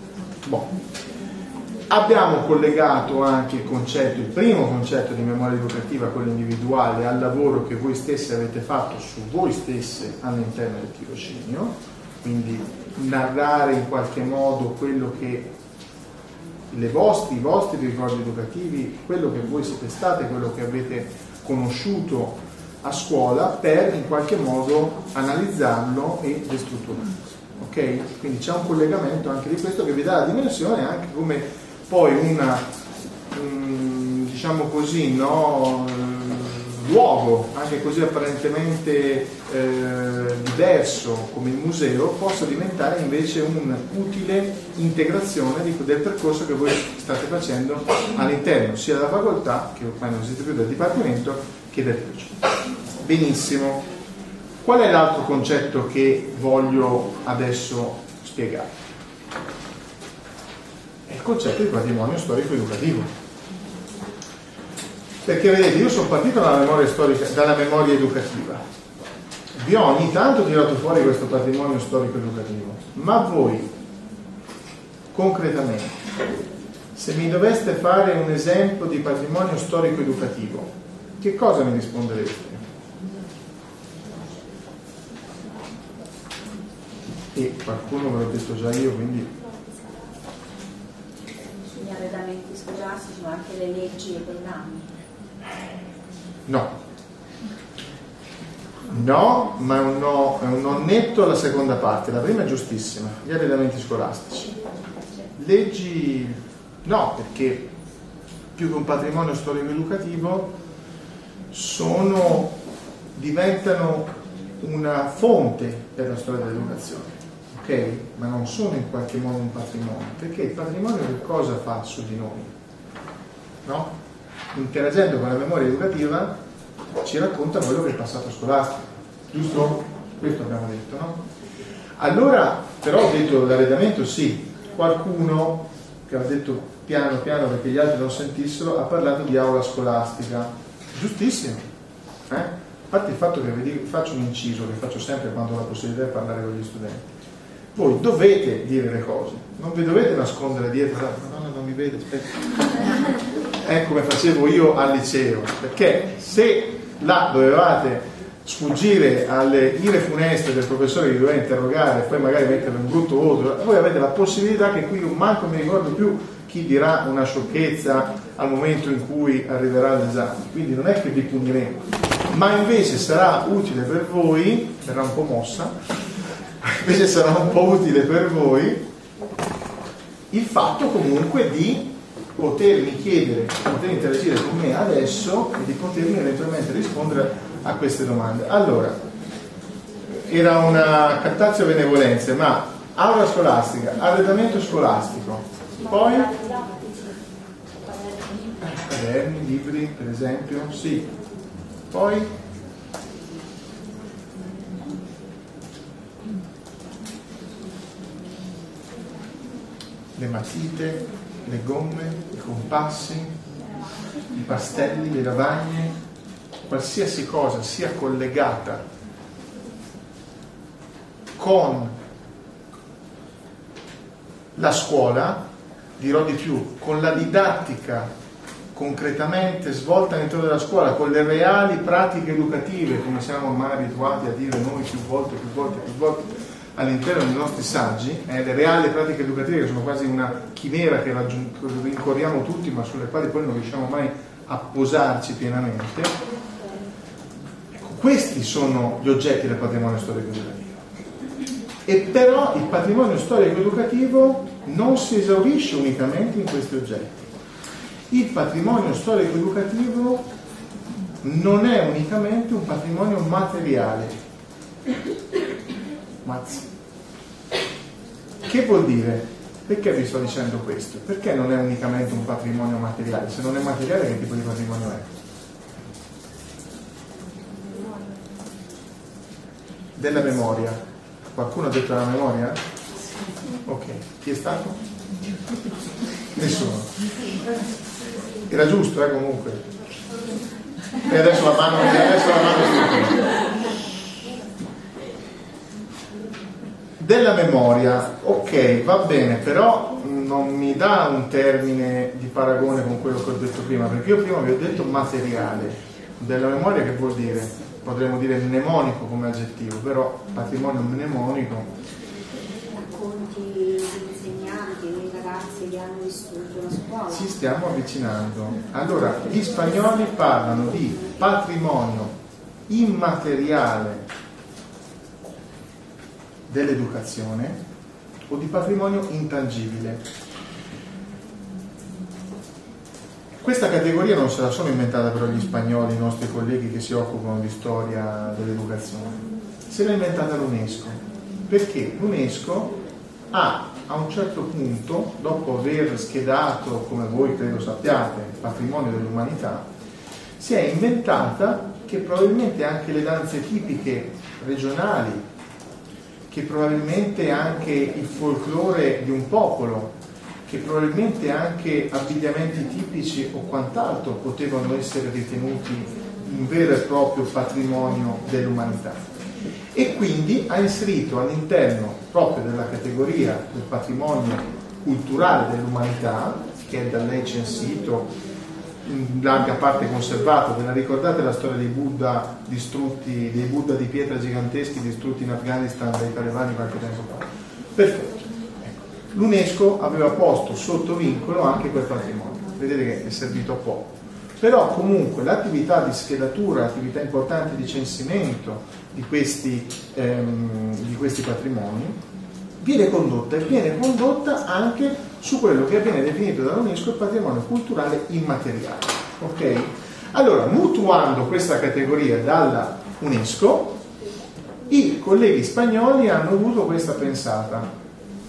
Abbiamo collegato anche il primo concetto di memoria educativa, quello individuale, al lavoro che voi stessi avete fatto su voi stesse all'interno del tirocinio, quindi narrare in qualche modo quello che i vostri ricordi educativi, quello che voi siete state, quello che avete conosciuto a scuola, per in qualche modo analizzarlo e destrutturarlo. Ok? Quindi c'è un collegamento anche di questo che vi dà la dimensione anche come poi diciamo così, luogo anche così apparentemente diverso come il museo possa diventare invece un'utile integrazione del percorso che voi state facendo all'interno sia della facoltà, che ormai non esiste più, del dipartimento, che del tirocinio. Benissimo. Qual è l'altro concetto che voglio adesso spiegare? È il concetto di patrimonio storico educativo. Perché vedete, io sono partito dalla memoria educativa, vi ho ogni tanto tirato fuori questo patrimonio storico educativo, ma voi concretamente, se mi doveste fare un esempio di patrimonio storico educativo, che cosa mi rispondereste? E qualcuno ve l'ho detto già io, quindi gli arredamenti scolastici, ma anche le leggi e i programmi. No, ma è un no netto alla seconda parte. La prima è giustissima, gli arredamenti scolastici. Leggi no, perché più che un patrimonio storico educativo diventano una fonte per la storia dell'educazione. Ok? Ma non sono in qualche modo un patrimonio, perché il patrimonio che cosa fa su di noi? No? Interagendo con la memoria educativa ci racconta quello che è il passato scolastico, giusto? Questo abbiamo detto, no? Allora, però ho detto l'arredamento sì, qualcuno che ha detto piano piano perché gli altri non sentissero, ha parlato di aula scolastica, giustissimo, a parte il fatto che faccio un inciso che faccio sempre quando ho la possibilità di parlare con gli studenti. Voi dovete dire le cose, non vi dovete nascondere dietro, no, non mi vede, aspetta. È come facevo io al liceo, perché se là dovevate sfuggire alle ire funeste del professore che doveva interrogare e poi magari mettere un brutto voto, voi avete la possibilità che qui manco mi ricordo più chi dirà una sciocchezza al momento in cui arriverà l'esame, quindi non è che vi puniremo, ma invece sarà utile per voi, verrà un po' mossa, invece sarà un po' utile per voi il fatto comunque di potermi chiedere, poter interagire con me adesso e di potermi eventualmente rispondere a queste domande. Allora, era una captatio benevolenze, ma aula scolastica, arredamento scolastico, poi quaderni, libri per esempio, sì, poi le matite, le gomme, i compassi, i pastelli, le lavagne, qualsiasi cosa sia collegata con la scuola, dirò di più, con la didattica concretamente svolta all'interno della scuola, con le reali pratiche educative, come siamo ormai abituati a dire noi più volte all'interno dei nostri saggi, le reali pratiche educative, che sono quasi una chimera che rincorriamo tutti, ma sulle quali poi non riusciamo mai a posarci pienamente. Ecco, questi sono gli oggetti del patrimonio storico-educativo. E però il patrimonio storico-educativo non si esaurisce unicamente in questi oggetti. Il patrimonio storico-educativo non è unicamente un patrimonio materiale. Che vuol dire? Perché vi sto dicendo questo? Perché non è unicamente un patrimonio materiale? Se non è materiale, che tipo di patrimonio è? Della memoria. Qualcuno ha detto la memoria? Ok. Chi è stato? Nessuno. Era giusto, comunque. E adesso la mano della memoria, ok, va bene, però non mi dà un termine di paragone con quello che ho detto prima, perché io prima vi ho detto materiale. Della memoria che vuol dire? Potremmo dire mnemonico come aggettivo, però patrimonio mnemonico. Racconti di insegnanti, dei ragazzi che hanno vissuto la scuola. Ci stiamo avvicinando. Allora, gli spagnoli parlano di patrimonio immateriale dell'educazione o di patrimonio intangibile. Questa categoria non se la sono inventata però gli spagnoli, i nostri colleghi che si occupano di storia dell'educazione, se l'ha inventata l'UNESCO, perché l'UNESCO a un certo punto, dopo aver schedato, come voi credo sappiate, il patrimonio dell'umanità, si è inventata che probabilmente anche le danze tipiche regionali, che probabilmente anche il folklore di un popolo, che probabilmente anche abbigliamenti tipici o quant'altro potevano essere ritenuti un vero e proprio patrimonio dell'umanità. E quindi ha inserito all'interno proprio della categoria del patrimonio culturale dell'umanità, che è da lei censito, in larga parte conservato. Ve la ricordate la storia dei Buddha distrutti, dei Buddha di pietra giganteschi distrutti in Afghanistan dai talebani qualche tempo fa? Perfetto. L'UNESCO aveva posto sotto vincolo anche quel patrimonio, vedete che è servito a poco, però comunque l'attività di schedatura, l'attività importante di censimento di questi patrimoni viene condotta anche su quello che viene definito dall'UNESCO il patrimonio culturale immateriale. Ok? Allora, mutuando questa categoria dalla UNESCO, i colleghi spagnoli hanno avuto questa pensata,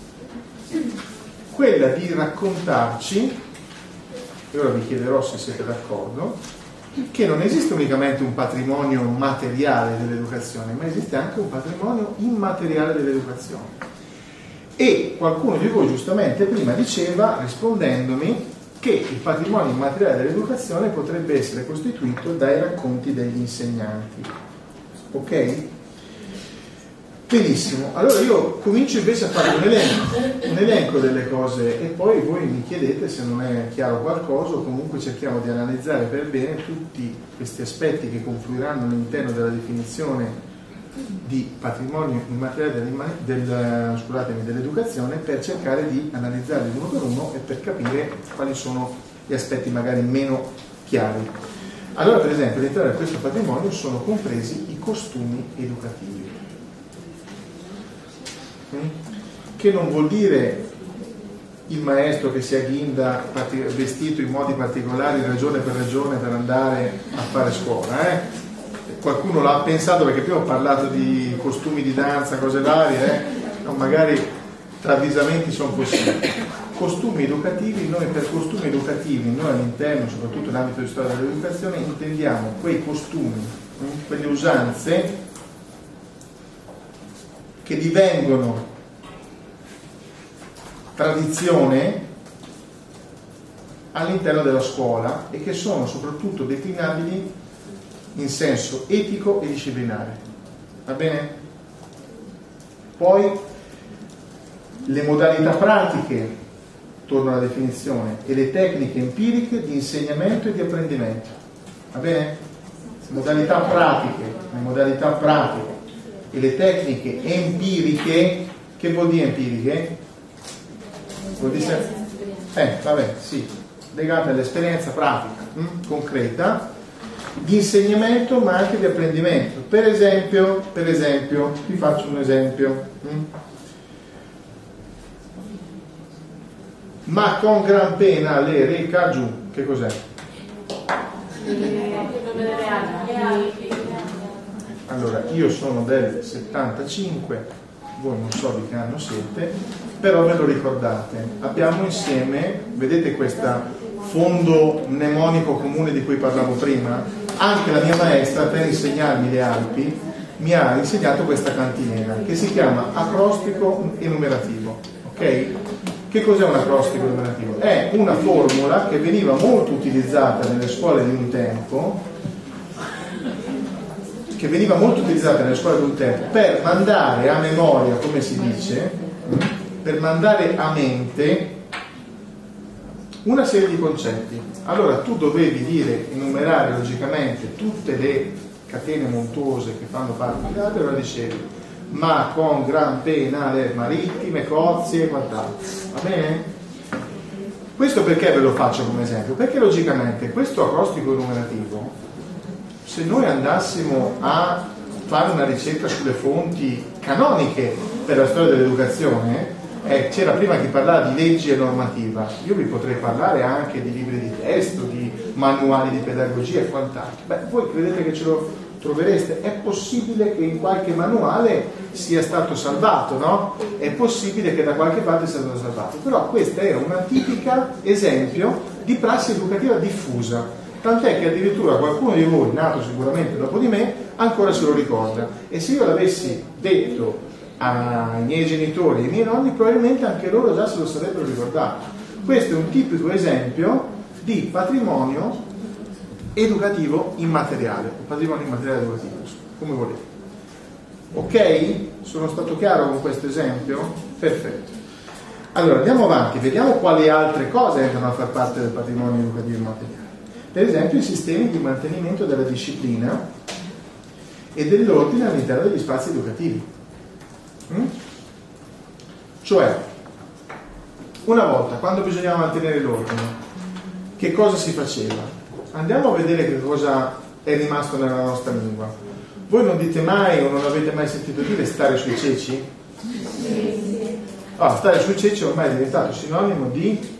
quella di raccontarci, e ora vi chiederò se siete d'accordo, che non esiste unicamente un patrimonio materiale dell'educazione, ma esiste anche un patrimonio immateriale dell'educazione. E qualcuno di voi giustamente prima diceva, rispondendomi, che il patrimonio immateriale dell'educazione potrebbe essere costituito dai racconti degli insegnanti. Ok? Benissimo, allora io comincio invece a fare un elenco delle cose e poi voi mi chiedete se non è chiaro qualcosa, o comunque cerchiamo di analizzare per bene tutti questi aspetti che confluiranno all'interno della definizione di patrimonio immateriale dell'educazione, per cercare di analizzarli uno per uno e per capire quali sono gli aspetti magari meno chiari. Allora, per esempio, all'interno di questo patrimonio sono compresi i costumi educativi, che non vuol dire il maestro che si agghinda vestito in modi particolari regione per andare a fare scuola, Qualcuno l'ha pensato, perché prima ho parlato di costumi di danza, cose varie, no, magari travisamenti sono possibili. Costumi educativi, per costumi educativi noi all'interno, soprattutto nell'ambito di storia dell'educazione, intendiamo quei costumi, quelle usanze che divengono tradizione all'interno della scuola e che sono soprattutto declinabili in senso etico e disciplinare. Va bene? Poi le modalità pratiche, torno alla definizione, e le tecniche empiriche di insegnamento e di apprendimento. Va bene? Le modalità pratiche e le tecniche empiriche. Che vuol dire empiriche? Vuol dire legate all'esperienza pratica, concreta, di insegnamento ma anche di apprendimento. Per esempio, vi faccio un esempio. Ma con gran pena le reca giù. Che cos'è? Allora, io sono del 75, voi non so di che anno siete, però ve lo ricordate. Abbiamo insieme, vedete questo fondo mnemonico comune di cui parlavo prima? Anche la mia maestra, per insegnarmi le Alpi, mi ha insegnato questa cantilena che si chiama acrostico enumerativo. Ok? Che cos'è un acrostico enumerativo? È una formula che veniva molto utilizzata nelle scuole di un tempo, per mandare a memoria, come si dice, per mandare a mente una serie di concetti. Allora tu dovevi enumerare logicamente tutte le catene montuose che fanno parte di dati, allora dicevi ma con gran pena le marittime, cozie e quant'altro. Va bene? Questo perché ve lo faccio come esempio? Perché logicamente questo acrostico enumerativo, se noi andassimo a fare una ricerca sulle fonti canoniche per la storia dell'educazione, c'era prima chi parlava di leggi e normativa, io vi potrei parlare anche di libri di testo, di manuali di pedagogia e quant'altro. Voi credete che ce lo trovereste? È possibile che in qualche manuale sia stato salvato, no? È possibile che da qualche parte sia stato salvato, però questo era un tipico esempio di prassi educativa diffusa, tant'è che addirittura qualcuno di voi, nato sicuramente dopo di me, ancora se lo ricorda, e se io l'avessi detto ai miei genitori e ai miei nonni, probabilmente anche loro già se lo sarebbero ricordato. Questo è un tipico esempio di patrimonio educativo immateriale, patrimonio immateriale educativo, come volete. Ok? Sono stato chiaro con questo esempio? Perfetto. Allora andiamo avanti, vediamo quali altre cose entrano a far parte del patrimonio educativo immateriale. Per esempio i sistemi di mantenimento della disciplina e dell'ordine all'interno degli spazi educativi. Cioè, una volta, quando bisognava mantenere l'ordine, che cosa si faceva? Andiamo a vedere che cosa è rimasto nella nostra lingua. Voi non dite mai o non avete mai sentito dire stare sui ceci? Sì. Stare sui ceci ormai è diventato sinonimo di...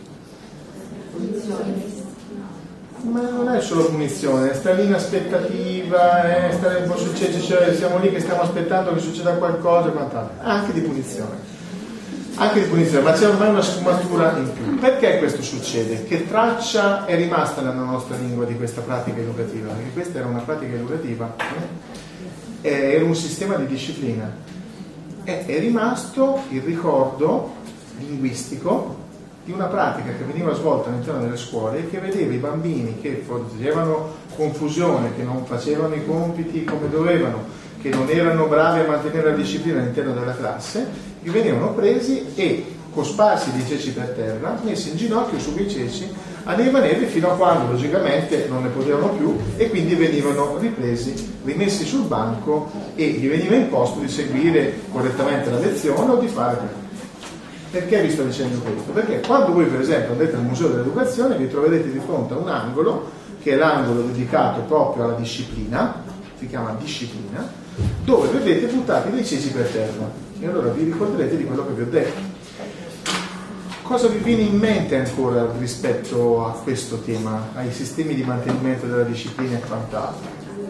Ma non è solo punizione, stare lì in aspettativa, stare un po' sui ceci, cioè siamo lì che stiamo aspettando che succeda qualcosa e quant'altro. Anche di punizione, ma c'è ormai una sfumatura in più. Perché questo succede? Che traccia è rimasta nella nostra lingua di questa pratica educativa? Perché questa era una pratica educativa, era un sistema di disciplina, è rimasto il ricordo linguistico di una pratica che veniva svolta all'interno delle scuole e che vedeva i bambini che facevano confusione, che non facevano i compiti come dovevano, che non erano bravi a mantenere la disciplina all'interno della classe, che venivano presi e, cosparsi di ceci per terra, messi in ginocchio su quei ceci a rimanere fino a quando logicamente non ne potevano più e quindi venivano rimessi sul banco e gli veniva imposto di seguire correttamente la lezione o di fare. Perché vi sto dicendo questo? Perché quando voi per esempio andate al Museo dell'Educazione vi troverete di fronte a un angolo che è l'angolo dedicato proprio alla disciplina, si chiama disciplina, dove vedete buttati dei ceci per terra e allora vi ricorderete di quello che vi ho detto. Cosa vi viene in mente ancora rispetto a questo tema, ai sistemi di mantenimento della disciplina e quant'altro?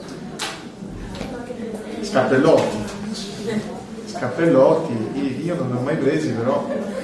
Scappellotti, io non ne ho mai presi però.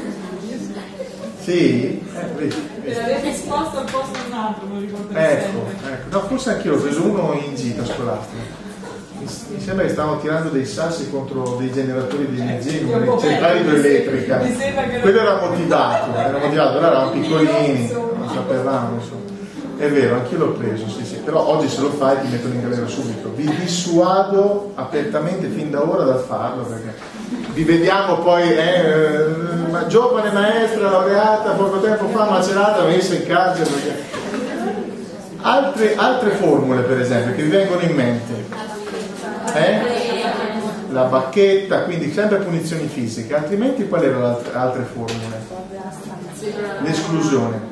Sì? Vedi. L'avete risposto al posto di un altro, lo ricordo. Ecco. No, forse anche io ho preso uno in gita scolastica. Mi sembra che stavano tirando dei sassi contro dei generatori di energia, una centrale idroelettrica. Quello era motivato, però erano piccolini, non sapevamo, insomma. È vero, anch'io l'ho preso, sì, però oggi se lo fai ti mettono in galera subito. Vi dissuado apertamente fin da ora dal farlo, perché vi vediamo poi, giovane maestra laureata, poco tempo fa macerata, messa in carcere. Altre formule, per esempio, che vi vengono in mente. La bacchetta, quindi sempre punizioni fisiche, altrimenti quali erano le altre formule? L'esclusione.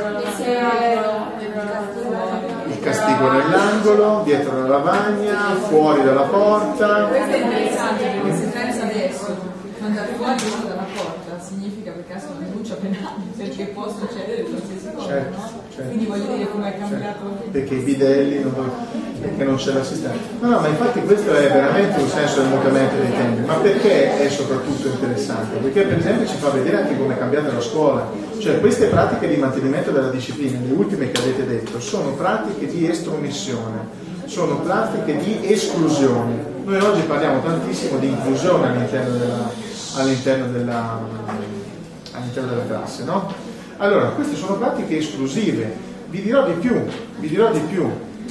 Il castigo nell'angolo, dietro la lavagna, fuori dalla porta. Questo è interessante perché se pensa adesso, andare fuori dalla porta significa per caso una denuncia penale, perché può succedere qualsiasi cosa, certo, no? Certo. Quindi voglio dire come è cambiato. Certo. Perché i bidelli, perché non c'è l'assistenza. No, ma infatti questo è veramente un senso del mutamento dei tempi. Ma perché è soprattutto interessante? Perché per esempio ci fa vedere anche come è cambiata la scuola. Cioè queste pratiche di mantenimento della disciplina, le ultime che avete detto, sono pratiche di estromissione, sono pratiche di esclusione. Noi oggi parliamo tantissimo di inclusione all'interno della classe, no? Allora, queste sono pratiche esclusive. Vi dirò di più.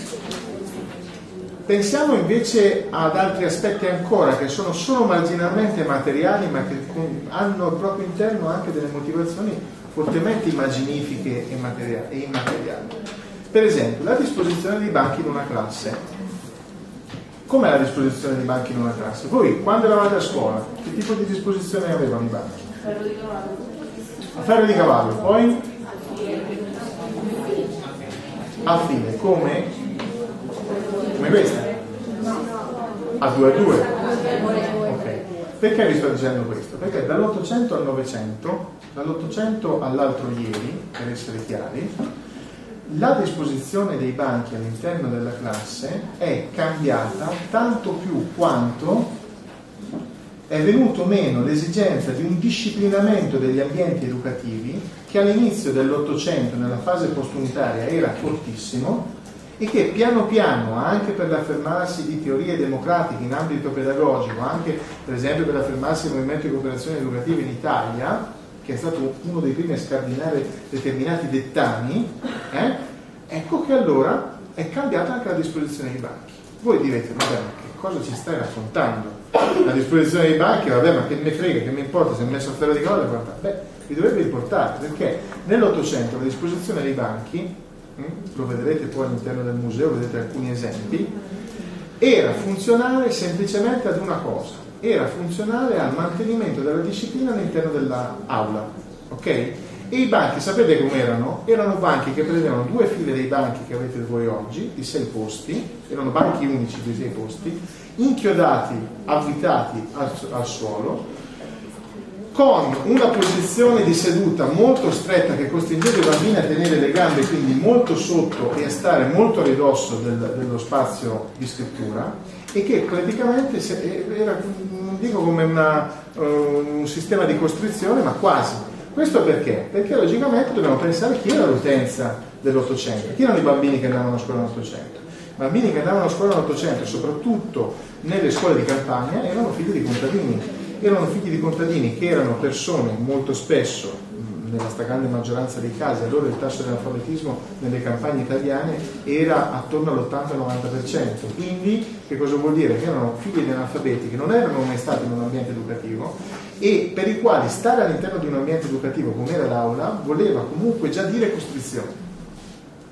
Pensiamo invece ad altri aspetti ancora che sono solo marginalmente materiali, ma che hanno al proprio interno anche delle motivazioni fortemente immaginifiche e immateriali. Per esempio, la disposizione dei banchi in una classe. Com'è la disposizione dei banchi in una classe? Voi, quando eravate a scuola, che tipo di disposizione avevano i banchi? Ferro di cavallo. A ferro di cavallo, poi? A file, come questa? A 2 a 2? Ok. Perché vi sto dicendo questo? Perché dall'800 al 900, dall'800 all'altro ieri, per essere chiari, la disposizione dei banchi all'interno della classe è cambiata tanto più quanto è venuto meno l'esigenza di un disciplinamento degli ambienti educativi che all'inizio dell'Ottocento, nella fase postunitaria, era fortissimo e che piano piano, anche per l'affermarsi di teorie democratiche in ambito pedagogico, anche per esempio per l'affermarsi del movimento di cooperazione educativa in Italia, che è stato uno dei primi a scardinare determinati dettami, ecco che allora è cambiata anche la disposizione dei banchi. Voi direte, vabbè, ma che cosa ci stai raccontando? La disposizione dei banchi, vabbè, ma che me frega, che mi importa se è messo a ferro di cavallo? Beh, vi dovrebbe importare, perché nell'Ottocento la disposizione dei banchi, lo vedrete poi all'interno del museo, vedete alcuni esempi, era funzionale semplicemente ad una cosa, era funzionale al mantenimento della disciplina all'interno dell'aula, ok? E i banchi, sapete com'erano? Erano banchi che prendevano 2 file dei banchi che avete voi oggi, di 6 posti, erano banchi unici di 6 posti, inchiodati, avvitati al suolo, con una posizione di seduta molto stretta che costringeva i bambini a tenere le gambe quindi molto sotto e a stare molto a ridosso dello spazio di scrittura, e che praticamente era, non dico come un sistema di costrizione, ma quasi. Questo perché? Perché logicamente dobbiamo pensare chi era l'utenza dell'Ottocento, chi erano i bambini che andavano a scuola nell'Ottocento. I bambini che andavano a scuola nell'Ottocento, soprattutto nelle scuole di campagna, erano figli di contadini che erano persone molto spesso, nella stragrande maggioranza dei casi, allora il tasso di analfabetismo nelle campagne italiane era attorno all'80-90%. Quindi che cosa vuol dire? Che erano figli di analfabeti che non erano mai stati in un ambiente educativo e per i quali stare all'interno di un ambiente educativo come era l'aula voleva comunque già dire costrizione.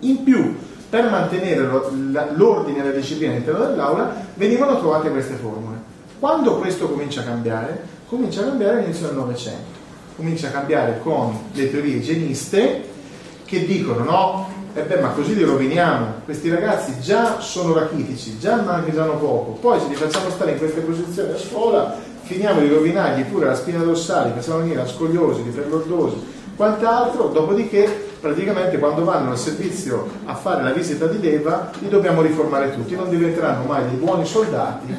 In più, per mantenere l'ordine e la disciplina all'interno dell'aula, venivano trovate queste formule. Quando questo comincia a cambiare? Comincia a cambiare all'inizio del Novecento. Comincia a cambiare con le teorie igieniste che dicono no, ma così li roviniamo, questi ragazzi già sono rachitici, già mangiano poco, poi se li facciamo stare in queste posizioni a scuola finiamo di rovinargli pure la spina dorsale, facciamo venire a scoliosi, iperlordosi, quant'altro, dopodiché praticamente quando vanno al servizio a fare la visita di leva li dobbiamo riformare tutti, non diventeranno mai dei buoni soldati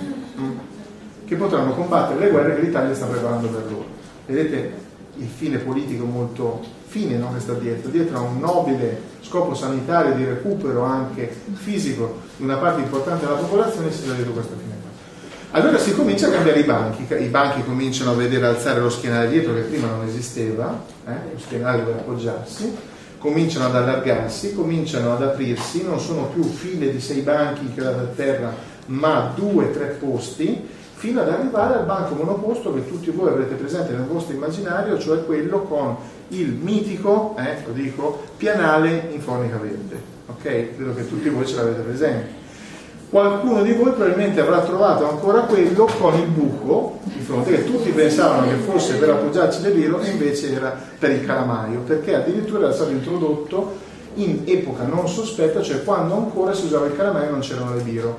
che potranno combattere le guerre che l'Italia sta preparando per loro. Vedete il fine politico molto fine, no, che sta dietro a un nobile scopo sanitario di recupero anche fisico di una parte importante della popolazione, si sta dietro questo fine. Allora si comincia a cambiare i banchi cominciano a vedere alzare lo schienale dietro che prima non esisteva, lo schienale dove appoggiarsi, cominciano ad allargarsi, cominciano ad aprirsi, non sono più file di 6 banchi inchiodati a terra, ma 2-3 posti, fino ad arrivare al banco monoposto che tutti voi avrete presente nel vostro immaginario, cioè quello con il mitico, lo dico, pianale in formica verde. Ok? Credo che tutti voi ce l'avete presente. Qualcuno di voi probabilmente avrà trovato ancora quello con il buco di fronte, che tutti pensavano che fosse per appoggiarci le biro e invece era per il calamaio, perché addirittura era stato introdotto in epoca non sospetta, cioè quando ancora si usava il calamaio e non c'erano le biro,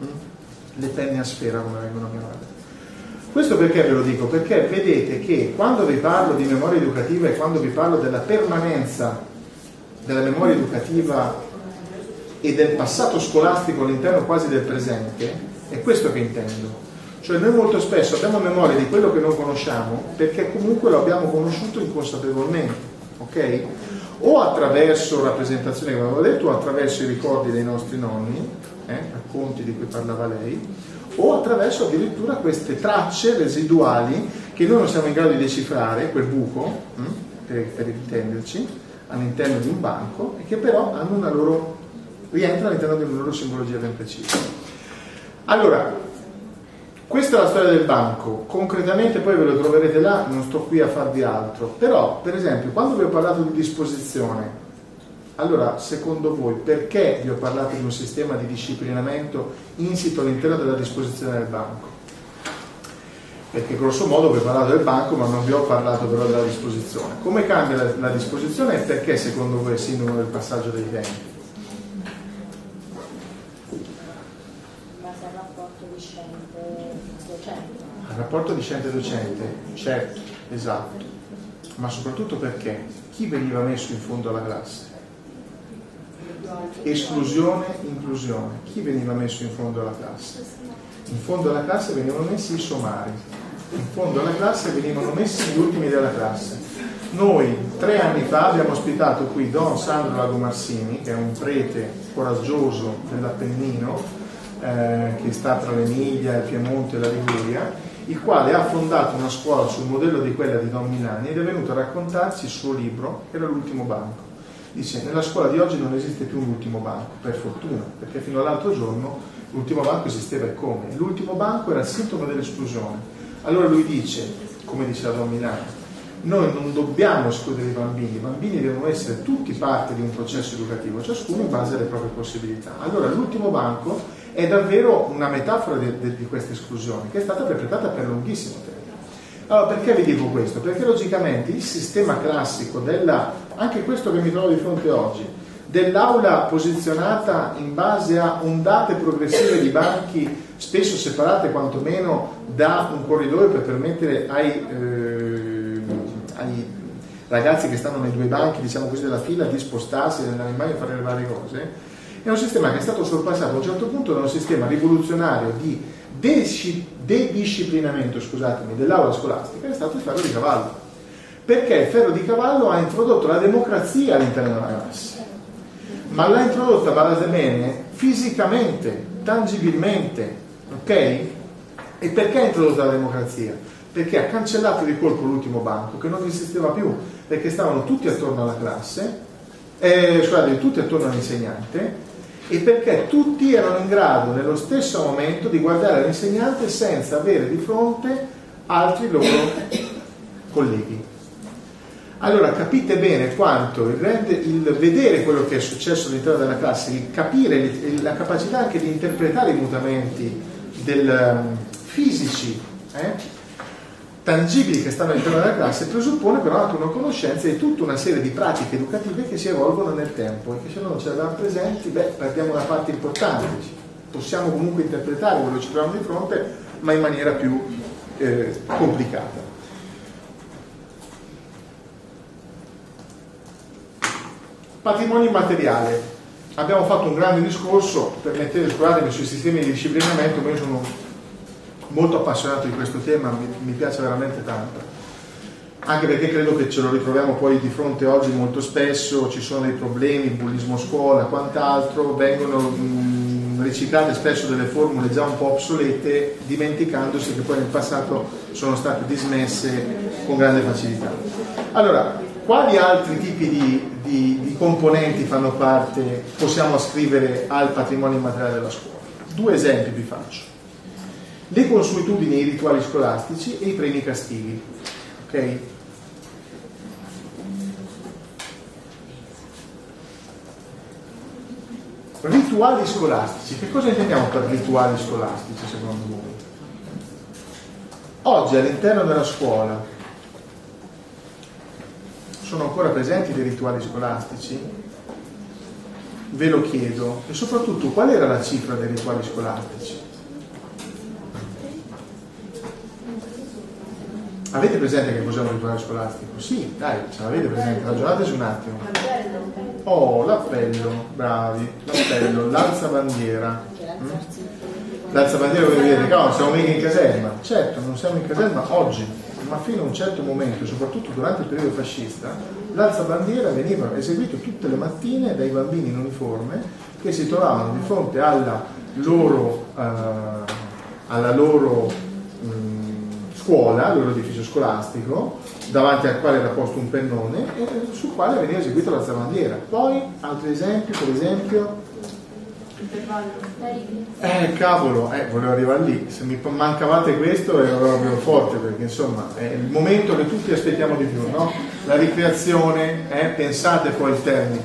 le penne a sfera come vengono chiamate. Questo perché ve lo dico? Perché vedete che quando vi parlo di memoria educativa e quando vi parlo della permanenza della memoria educativa e del passato scolastico all'interno quasi del presente, è questo che intendo. Cioè noi molto spesso abbiamo memoria di quello che non conosciamo perché comunque lo abbiamo conosciuto inconsapevolmente, ok? O attraverso rappresentazioni che avevo detto, o attraverso i ricordi dei nostri nonni, racconti di cui parlava lei, o attraverso addirittura queste tracce residuali che noi non siamo in grado di decifrare, quel buco, per intenderci, all'interno di un banco, e che però hanno una loro rientra all'interno di una loro simbologia ben precisa. Allora, questa è la storia del banco, concretamente poi ve lo troverete là, non sto qui a farvi altro, però per esempio quando vi ho parlato di disposizione, allora secondo voi perché vi ho parlato di un sistema di disciplinamento insito all'interno della disposizione del banco? Perché grosso modo vi ho parlato del banco ma non vi ho parlato però della disposizione. Come cambia la disposizione e perché secondo voi è sintomo del passaggio dei tempi? Il rapporto discente-docente, certo, esatto, ma soprattutto perché chi veniva messo in fondo alla classe? Esclusione, inclusione, chi veniva messo in fondo alla classe? In fondo alla classe venivano messi i somari, in fondo alla classe venivano messi gli ultimi della classe. Noi 3 anni fa abbiamo ospitato qui Don Sandro Lagomarsini, che è un prete coraggioso dell'Appennino, che sta tra l'Emilia, il Piemonte e la Liguria, il quale ha fondato una scuola sul modello di quella di Don Milani ed è venuto a raccontarci il suo libro, che era L'ultimo banco. Dice, nella scuola di oggi non esiste più un ultimo banco, per fortuna, perché fino all'altro giorno l'ultimo banco esisteva e come? L'ultimo banco era il sintomo dell'esclusione. Allora lui dice, come diceva Don Milani, noi non dobbiamo escludere i bambini devono essere tutti parte di un processo educativo, ciascuno in base alle proprie possibilità. Allora l'ultimo banco è davvero una metafora di questa esclusione che è stata perpetrata per lunghissimo tempo. Allora perché vi dico questo? Perché logicamente il sistema classico anche questo che mi trovo di fronte oggi, dell'aula posizionata in base a ondate progressive di banchi spesso separate quantomeno da un corridoio per permettere ai ragazzi che stanno nei 2 banchi, diciamo così, della fila di spostarsi, di andare in bagno e fare le varie cose, è un sistema che è stato sorpassato a un certo punto da un sistema rivoluzionario di dedisciplinamento, dell'aula scolastica, è stato il ferro di cavallo. Perché il ferro di cavallo ha introdotto la democrazia all'interno della classe, ma l'ha introdotta, badate bene, fisicamente, tangibilmente, ok? E perché ha introdotto la democrazia? Perché ha cancellato di colpo l'ultimo banco, che non esisteva più, perché stavano tutti attorno alla classe, tutti attorno all'insegnante, e perché tutti erano in grado nello stesso momento di guardare l'insegnante senza avere di fronte altri loro colleghi. Allora capite bene quanto il vedere quello che è successo all'interno della classe, il capire, la capacità anche di interpretare i mutamenti fisici, tangibili che stanno all'interno della classe, presuppone però anche una conoscenza di tutta una serie di pratiche educative che si evolvono nel tempo e che se non ce le abbiamo presenti, perdiamo una parte importante. Possiamo comunque interpretare quello che ci troviamo di fronte, ma in maniera più complicata. Patrimonio immateriale. Abbiamo fatto un grande discorso, scusatemi, sui sistemi di disciplinamento, ma io sono molto appassionato di questo tema, mi piace veramente tanto, anche perché credo che ce lo ritroviamo poi di fronte oggi molto spesso. Ci sono dei problemi, bullismo scuola, quant'altro, vengono riciclate spesso delle formule già un po' obsolete, dimenticandosi che poi nel passato sono state dismesse con grande facilità. Allora, quali altri tipi di componenti fanno parte, possiamo ascrivere al patrimonio immateriale della scuola? 2 esempi vi faccio: le consuetudini e i rituali scolastici e i premi castighi. Ok? Rituali scolastici. Che cosa intendiamo per rituali scolastici secondo voi? Oggi all'interno della scuola sono ancora presenti dei rituali scolastici? Ve lo chiedo. E soprattutto, qual era la cifra dei rituali scolastici? Avete presente che cos'è un rituale scolastico? Sì, dai, ce l'avete presente, ragionateci un attimo. Oh, l'appello, bravi, l'appello, l'alzabandiera. L'alzabandiera, voi vedete, non siamo mica in caserma. Certo, non siamo in caserma oggi, ma fino a un certo momento, soprattutto durante il periodo fascista, l'alzabandiera veniva eseguito tutte le mattine dai bambini in uniforme che si trovavano di fronte alla loro scuola, il loro edificio scolastico, davanti al quale era posto un pennone e sul quale veniva eseguita l'alzabandiera. Poi, altri esempi, per esempio... cavolo, volevo arrivare lì. Se mi mancavate questo era proprio forte, perché insomma è il momento che tutti aspettiamo di più, no? La ricreazione, pensate poi il termine,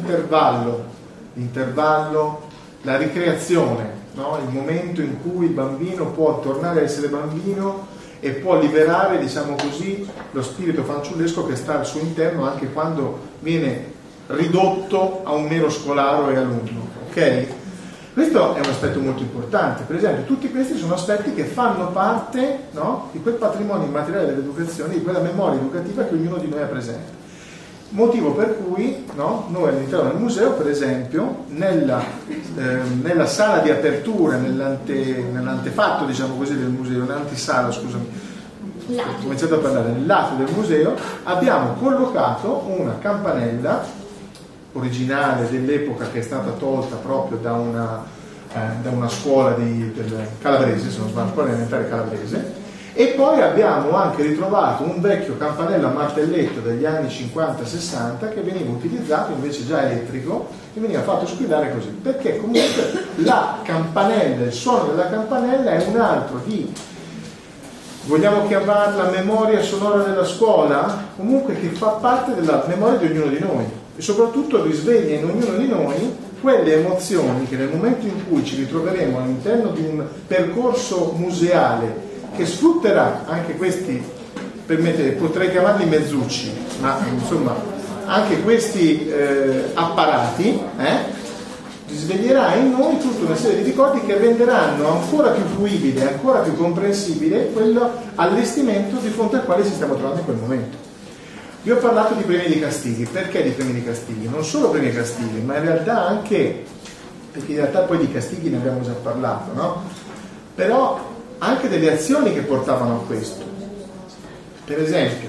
l'intervallo, la ricreazione, no? Il momento in cui il bambino può tornare a essere bambino e può liberare, diciamo così, lo spirito fanciullesco che sta al suo interno anche quando viene ridotto a un mero scolaro e alunno, ok? Questo è un aspetto molto importante. Per esempio, tutti questi sono aspetti che fanno parte, no, di quel patrimonio immateriale dell'educazione, di quella memoria educativa che ognuno di noi ha presente. Motivo per cui, no, noi all'interno del museo, per esempio, nella sala di apertura, nell'antefatto, diciamo così, del museo, nell'antisala, scusami, ho cominciato a parlare, nell'atto del museo, abbiamo collocato una campanella originale dell'epoca, che è stata tolta proprio da una scuola del calabrese, se non sbaglio, scuola elementare calabrese, e poi abbiamo anche ritrovato un vecchio campanello a martelletto degli anni 50-60 che veniva utilizzato invece già elettrico e veniva fatto squillare così, perché comunque la campanella, il suono della campanella è un altro di, vogliamo chiamarla memoria sonora della scuola, comunque che fa parte della memoria di ognuno di noi e soprattutto risveglia in ognuno di noi quelle emozioni che nel momento in cui ci ritroveremo all'interno di un percorso museale che sfrutterà anche questi, potrei chiamarli mezzucci, ma insomma anche questi apparati, risveglierà in noi tutta una serie di ricordi che renderanno ancora più fruibile, ancora più comprensibile quello allestimento di fronte al quale ci stiamo trovando in quel momento. Io ho parlato di premi e di castighi. Perché di premi e di castighi? Non solo premi e castighi, ma in realtà anche, perché in realtà poi di castighi ne abbiamo già parlato, no? Però anche delle azioni che portavano a questo. Per esempio,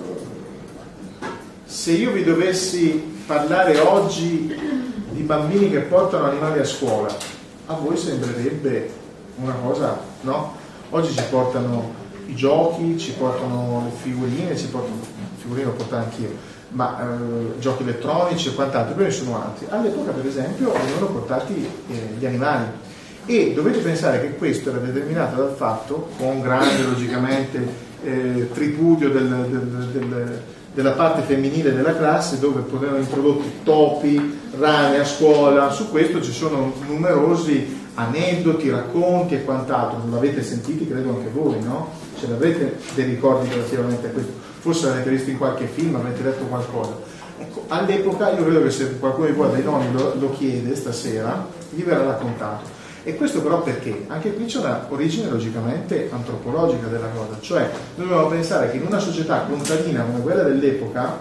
se io vi dovessi parlare oggi di bambini che portano animali a scuola, a voi sembrerebbe una cosa, no? Oggi ci portano i giochi, ci portano le figurine, figurine lo portavo anch'io, ma giochi elettronici e quant'altro, poi ne sono altri. All'epoca, per esempio, venivano portati gli animali. E dovete pensare che questo era determinato dal fatto, con grande logicamente tripudio della parte femminile della classe, dove potevano introdotti topi, rane a scuola. Su questo ci sono numerosi aneddoti, racconti e quant'altro. Non l'avete sentiti, credo anche voi, no? Ce l'avete dei ricordi relativamente a questo? Forse l'avete visto in qualche film, avete letto qualcosa. Ecco, all'epoca io credo che se qualcuno di voi dei nonni lo chiede stasera, gli verrà raccontato. E questo però perché? Anche qui c'è una origine logicamente antropologica della cosa, cioè noi dobbiamo pensare che in una società contadina come quella dell'epoca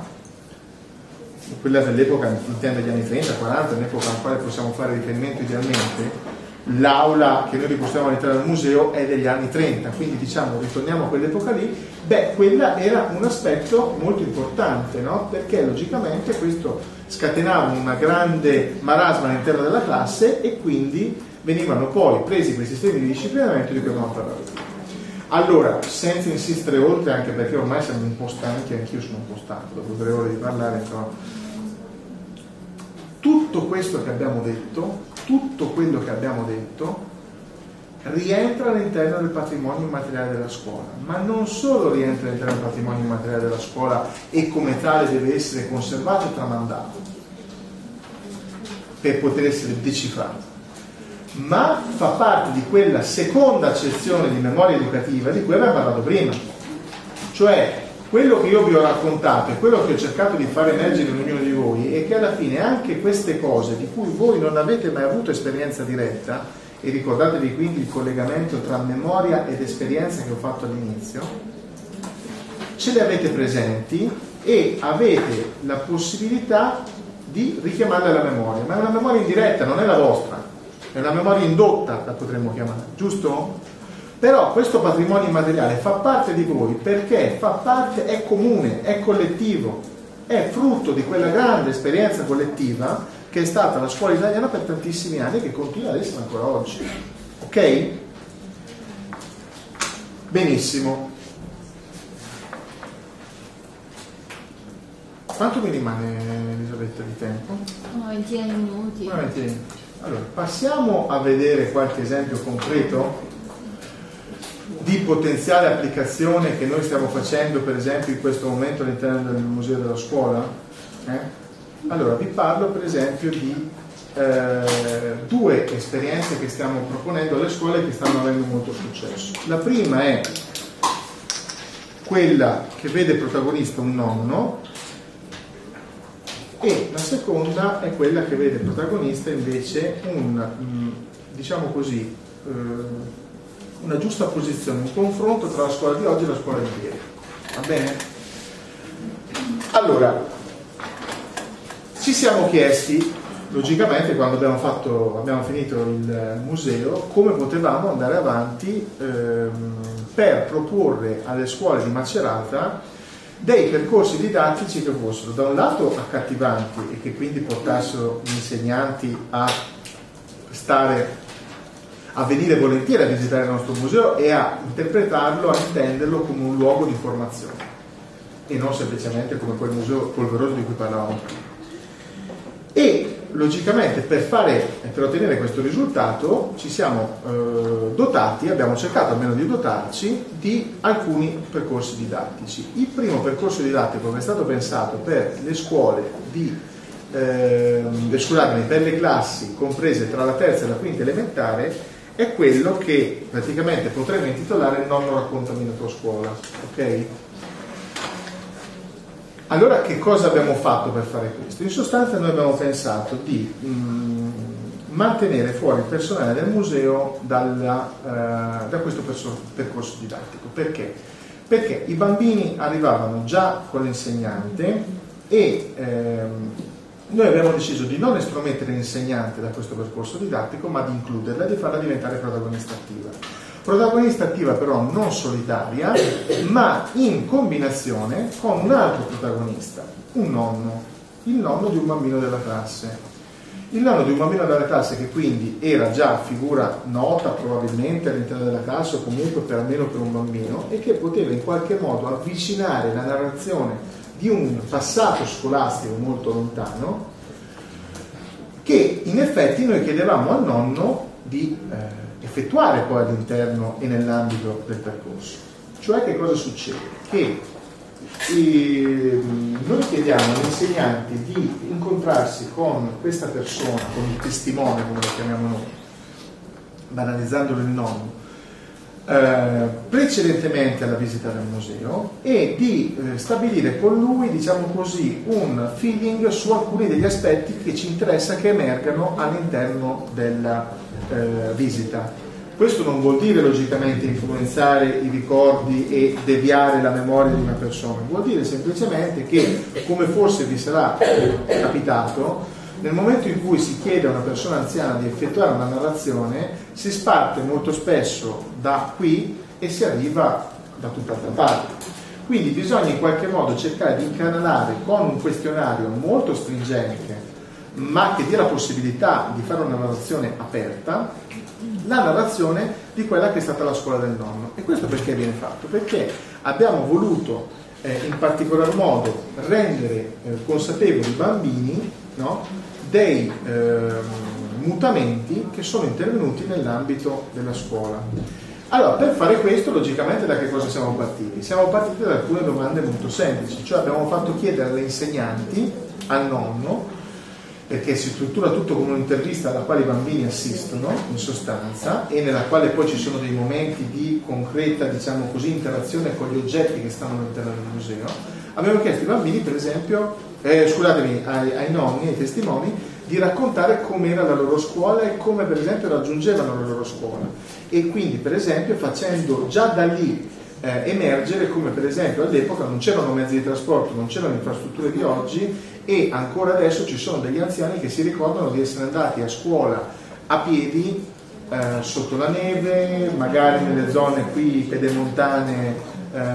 intende gli anni 30, 40, un'epoca alla quale possiamo fare riferimento idealmente, l'aula che noi ripostiamo all'interno del museo è degli anni 30, quindi diciamo ritorniamo a quell'epoca lì, quella era un aspetto molto importante, no? Perché logicamente questo scatenava una grande marasma all'interno della classe e quindi venivano poi presi quei sistemi di disciplinamento di cui abbiamo parlato prima. Allora, senza insistere oltre, anche perché ormai siamo un po' stanchi, anch'io sono un po' stanco dopo 3 ore di parlare, però tutto questo che abbiamo detto, tutto quello che abbiamo detto rientra all'interno del patrimonio immateriale della scuola, ma non solo rientra all'interno del patrimonio immateriale della scuola e come tale deve essere conservato e tramandato per poter essere decifrato, ma fa parte di quella seconda accezione di memoria educativa di cui abbiamo parlato prima. Cioè, quello che io vi ho raccontato e quello che ho cercato di far emergere in ognuno di voi è che alla fine anche queste cose di cui voi non avete mai avuto esperienza diretta, e ricordatevi quindi il collegamento tra memoria ed esperienza che ho fatto all'inizio, ce le avete presenti e avete la possibilità di richiamarle alla memoria, ma è una memoria indiretta, non è la vostra. È una memoria indotta, la potremmo chiamare, giusto? Però questo patrimonio immateriale fa parte di voi perché fa parte, è comune, è collettivo, è frutto di quella grande esperienza collettiva che è stata la scuola italiana per tantissimi anni e che continua ad essere ancora oggi. Ok? Benissimo. Quanto mi rimane, Elisabetta, di tempo? 20 minuti. 20 minuti. Allora, passiamo a vedere qualche esempio concreto di potenziale applicazione che noi stiamo facendo, per esempio, in questo momento all'interno del museo della scuola. Allora, vi parlo per esempio di 2 esperienze che stiamo proponendo alle scuole che stanno avendo molto successo. La prima è quella che vede protagonista un nonno, e la seconda è quella che vede protagonista invece diciamo così, una giusta posizione, un confronto tra la scuola di oggi e la scuola di ieri. Va bene? Allora, ci siamo chiesti, logicamente, quando abbiamo finito il museo, come potevamo andare avanti per proporre alle scuole di Macerata dei percorsi didattici che fossero da un lato accattivanti e che quindi portassero gli insegnanti a venire volentieri a visitare il nostro museo e a interpretarlo, a intenderlo come un luogo di formazione e non semplicemente come quel museo polveroso di cui parlavamo prima. E logicamente per ottenere questo risultato ci siamo abbiamo cercato almeno di dotarci di alcuni percorsi didattici. Il primo percorso didattico che è stato pensato per le scuole per le classi comprese tra la terza e la quinta elementare è quello che praticamente potremmo intitolare Nonno raccontami la tua scuola. Ok? Allora, che cosa abbiamo fatto per fare questo? In sostanza noi abbiamo pensato di mantenere fuori il personale del museo da questo percorso didattico. Perché? Perché i bambini arrivavano già con l'insegnante e noi abbiamo deciso di non estromettere l'insegnante da questo percorso didattico, ma di includerla e di farla diventare protagonista attiva. Protagonista attiva però non solitaria, ma in combinazione con un altro protagonista, un nonno, il nonno di un bambino della classe. Il nonno di un bambino della classe che quindi era già figura nota probabilmente all'interno della classe o comunque almeno per un bambino e che poteva in qualche modo avvicinare la narrazione di un passato scolastico molto lontano che in effetti noi chiedevamo al nonno di effettuare poi all'interno e nell'ambito del percorso. Cioè che cosa succede? Che noi chiediamo agli insegnanti di incontrarsi con questa persona, con il testimone, come lo chiamiamo noi, banalizzandolo il nonno, precedentemente alla visita del museo, e di stabilire con lui, diciamo così, un feeling su alcuni degli aspetti che ci interessa che emergano all'interno della visita. Questo non vuol dire logicamente influenzare i ricordi e deviare la memoria di una persona, vuol dire semplicemente che, come forse vi sarà capitato, nel momento in cui si chiede a una persona anziana di effettuare una narrazione, si parte molto spesso da qui e si arriva da tutt'altra parte. Quindi bisogna in qualche modo cercare di incanalare con un questionario molto stringente, ma che dia la possibilità di fare una narrazione aperta, la narrazione di quella che è stata la scuola del nonno. E questo perché viene fatto? Perché abbiamo voluto in particolar modo rendere consapevoli i bambini, no, dei mutamenti che sono intervenuti nell'ambito della scuola. Allora, per fare questo, logicamente da che cosa siamo partiti? Siamo partiti da alcune domande molto semplici, cioè abbiamo fatto chiedere alle insegnanti, al nonno, perché si struttura tutto come un'intervista alla quale i bambini assistono in sostanza, e nella quale poi ci sono dei momenti di concreta, diciamo così, interazione con gli oggetti che stanno all'interno del museo. Abbiamo chiesto ai bambini, per esempio, ai nonni, ai testimoni, di raccontare com'era la loro scuola e come per esempio raggiungevano la loro scuola, e quindi per esempio facendo già da lì emergere come per esempio all'epoca non c'erano mezzi di trasporto, non c'erano infrastrutture di oggi, e ancora adesso ci sono degli anziani che si ricordano di essere andati a scuola a piedi sotto la neve, magari nelle zone qui pedemontane,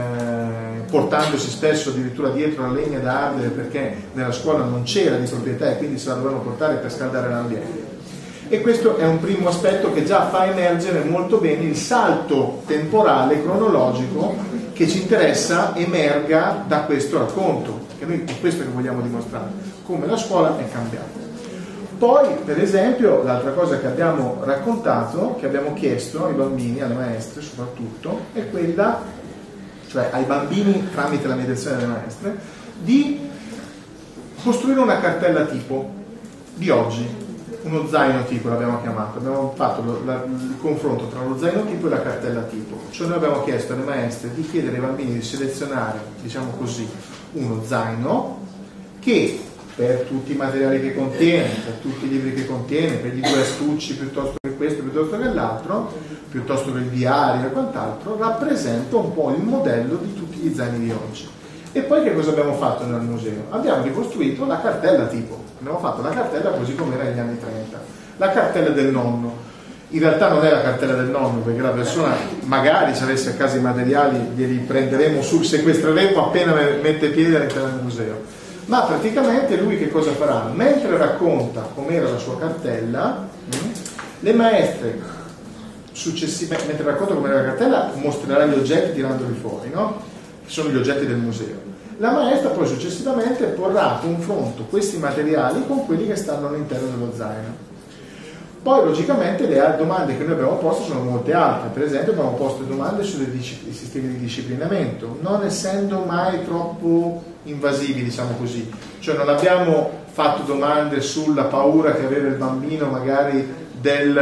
portandosi spesso addirittura dietro la legna da ardere perché nella scuola non c'era di proprietà e quindi se la dovevano portare per scaldare l'ambiente. E questo è un primo aspetto che già fa emergere molto bene il salto temporale, cronologico, che ci interessa emerga da questo racconto, che noi è questo che vogliamo dimostrare, come la scuola è cambiata. Poi, per esempio, l'altra cosa che abbiamo raccontato, che abbiamo chiesto ai bambini, alle maestre soprattutto, è quella, cioè ai bambini tramite la mediazione delle maestre, di costruire una cartella tipo di oggi, uno zaino tipo l'abbiamo chiamato. Abbiamo fatto il confronto tra lo zaino tipo e la cartella tipo, cioè noi abbiamo chiesto alle maestre di chiedere ai bambini di selezionare, diciamo così, uno zaino che per tutti i materiali che contiene, per tutti i libri che contiene, per gli 2 astucci piuttosto che questo, piuttosto che l'altro, piuttosto che il diario e quant'altro, rappresenta un po' il modello di tutti gli zaini di oggi. E poi che cosa abbiamo fatto nel museo? Abbiamo ricostruito la cartella tipo, abbiamo fatto la cartella così come era negli anni 30, la cartella del nonno. In realtà non è la cartella del nonno, perché la persona magari se avesse a casa i materiali glieli prenderemo sequestreremo appena mette piede all'interno del museo. Ma praticamente lui che cosa farà? Mentre racconta com'era la sua cartella, le maestre successivamente, mentre racconta com'era la cartella, mostrerà gli oggetti tirandoli fuori, no? Che sono gli oggetti del museo. La maestra poi successivamente porrà a confronto questi materiali con quelli che stanno all'interno dello zaino. Poi logicamente le domande che noi abbiamo posto sono molte altre. Per esempio abbiamo posto domande sui sistemi di disciplinamento, non essendo mai troppo invasivi, diciamo così, cioè non abbiamo fatto domande sulla paura che aveva il bambino magari del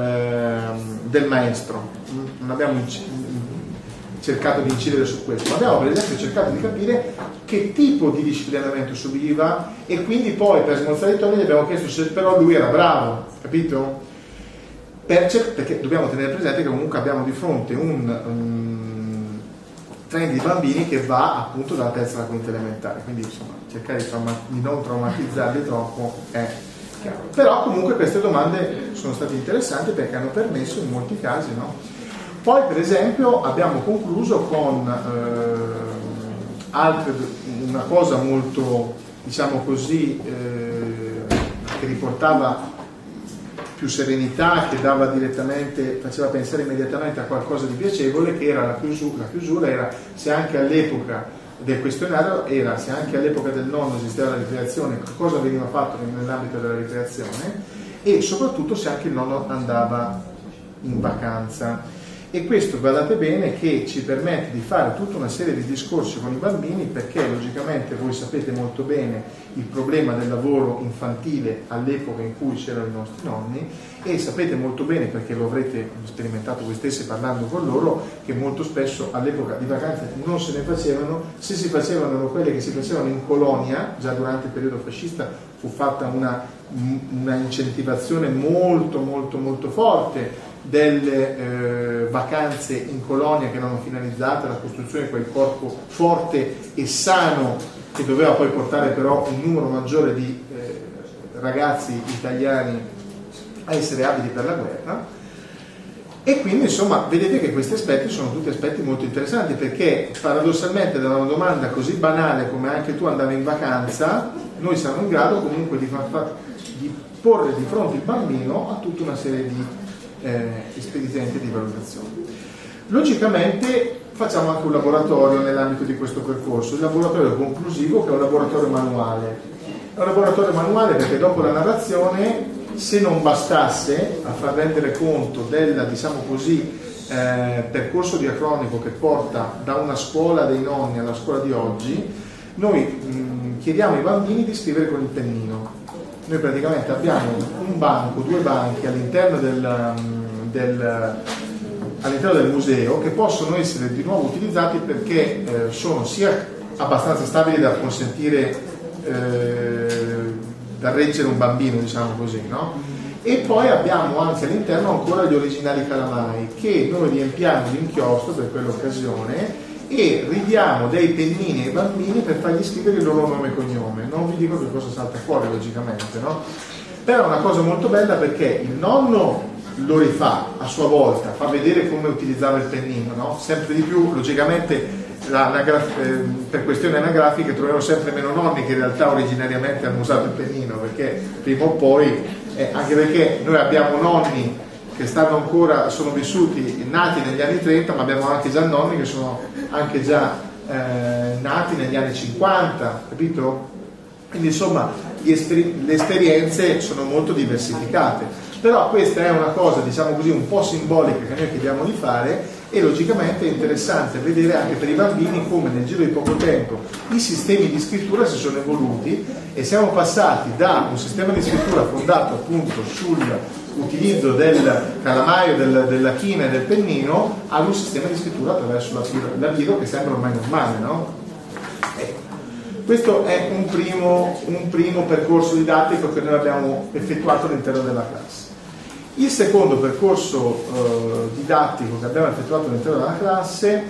maestro, non abbiamo cercato di incidere su questo, ma abbiamo per esempio cercato di capire che tipo di disciplinamento subiva, e quindi poi per smorzare i toni gli abbiamo chiesto se però lui era bravo, capito? Perché dobbiamo tenere presente che comunque abbiamo di fronte un trend di bambini che va appunto dalla terza alla quinta elementare, quindi insomma cercare di non traumatizzarli troppo è chiaro. Però comunque queste domande sono state interessanti perché hanno permesso in molti casi, no? Poi per esempio abbiamo concluso con una cosa molto, diciamo così, che riportava più serenità, che dava direttamente, faceva pensare immediatamente a qualcosa di piacevole, che era la chiusura era se anche all'epoca del questionario, era se anche all'epoca del nonno esisteva la ricreazione, cosa veniva fatto nell'ambito della ricreazione, e soprattutto se anche il nonno andava in vacanza. E questo, guardate bene, che ci permette di fare tutta una serie di discorsi con i bambini, perché logicamente voi sapete molto bene il problema del lavoro infantile all'epoca in cui c'erano i nostri nonni, e sapete molto bene, perché lo avrete sperimentato voi stessi parlando con loro, che molto spesso all'epoca di vacanze non se ne facevano. Se si facevano erano quelle che si facevano in colonia. Già durante il periodo fascista fu fatta una incentivazione molto molto molto forte delle vacanze in colonia, che erano finalizzate alla costruzione di quel corpo forte e sano che doveva poi portare però un numero maggiore di ragazzi italiani a essere abili per la guerra. E quindi insomma vedete che questi aspetti sono tutti aspetti molto interessanti, perché paradossalmente da una domanda così banale come anche tu andavi in vacanza, noi siamo in grado comunque di porre di fronte il bambino a tutta una serie di espedienti di valutazione. Logicamente facciamo anche un laboratorio nell'ambito di questo percorso, il laboratorio conclusivo, che è un laboratorio manuale. È un laboratorio manuale perché dopo la narrazione, se non bastasse a far rendere conto del, diciamo così, percorso diacronico che porta da una scuola dei nonni alla scuola di oggi, noi chiediamo ai bambini di scrivere con il pennino. Noi praticamente abbiamo un banco, 2 banchi all'interno del museo, che possono essere di nuovo utilizzati perché sono sia abbastanza stabili da consentire, da reggere un bambino, diciamo così, no? E poi abbiamo anche all'interno ancora gli originali calamai, che noi riempiamo di inchiostro per quell'occasione e ridiamo dei pennini ai bambini per fargli scrivere il loro nome e cognome. Non vi dico che cosa salta fuori logicamente, no? Però è una cosa molto bella, perché il nonno lo rifà a sua volta, fa vedere come utilizzava il pennino, no? Sempre di più logicamente per questioni anagrafiche troviamo sempre meno nonni che in realtà originariamente hanno usato il pennino, perché prima o poi anche perché noi abbiamo nonni che sono vissuti, nati negli anni 30, ma abbiamo anche già nonni che sono anche già nati negli anni 50, capito? Quindi insomma le esperienze sono molto diversificate, però questa è una cosa, diciamo così, un po' simbolica che noi chiediamo di fare, e logicamente è interessante vedere anche per i bambini come nel giro di poco tempo i sistemi di scrittura si sono evoluti, e siamo passati da un sistema di scrittura fondato appunto sull'utilizzo del calamaio, della china e del pennino, ad un sistema di scrittura attraverso la biro, che sembra ormai normale, no? Questo è un primo percorso didattico che noi abbiamo effettuato all'interno della classe. Il secondo percorso didattico che abbiamo effettuato all'interno della classe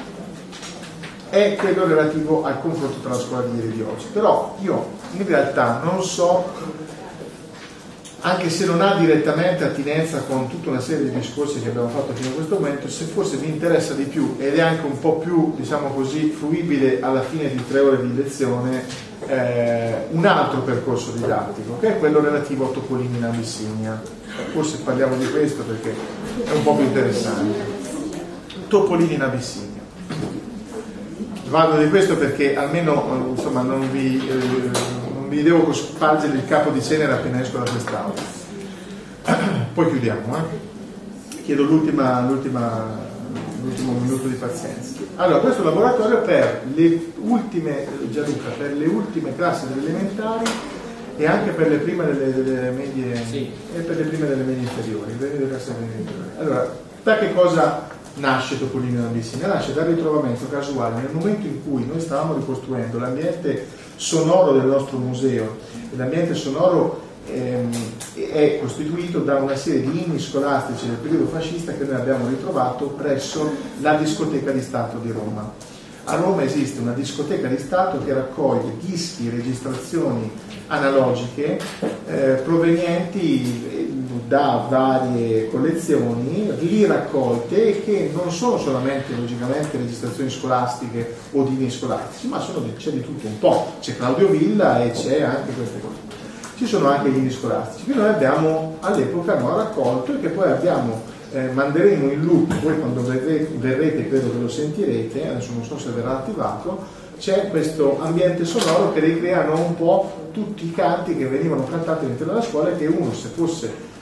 è quello relativo al confronto tra la scuola di ieri e di oggi. Però io in realtà non so, anche se non ha direttamente attinenza con tutta una serie di discorsi che abbiamo fatto fino a questo momento, se forse vi interessa di più ed è anche un po' più, diciamo così, fruibile alla fine di 3 ore di lezione, un altro percorso didattico, che è quello relativo a Topolini in Abissinia. Forse parliamo di questo perché è un po' più interessante. Topolini in Abissinia. Parlo di questo perché almeno insomma non vi devo spargere il capo di cenere appena esco da quest'aula. Poi chiudiamo, chiedo l'ultimo minuto di pazienza. Allora, questo laboratorio per le ultime, Gianluca, per le ultime classi delle elementari e anche per le prime delle medie, sì, e per le prime delle medie inferiori. Allora, da che cosa nasce Topolini in Abissinia? Nasce dal ritrovamento casuale nel momento in cui noi stavamo ricostruendo l'ambiente sonoro del nostro museo, e l'ambiente sonoro è costituito da una serie di inni scolastici del periodo fascista che noi abbiamo ritrovato presso la discoteca di Stato di Roma. A Roma esiste una discoteca di Stato che raccoglie dischi e registrazioni analogiche provenienti da varie collezioni lì raccolte, e che non sono solamente logicamente registrazioni scolastiche o di inni scolastici, ma c'è di tutto un po'. C'è Claudio Villa e c'è anche queste cose. Ci sono anche gli inni scolastici che noi abbiamo all'epoca raccolto, e che poi manderemo in loop. Poi quando verrete credo che lo sentirete, adesso non so se verrà attivato. C'è questo ambiente sonoro che ricreano un po' tutti i canti che venivano cantati all'interno della scuola, e che uno, se fosse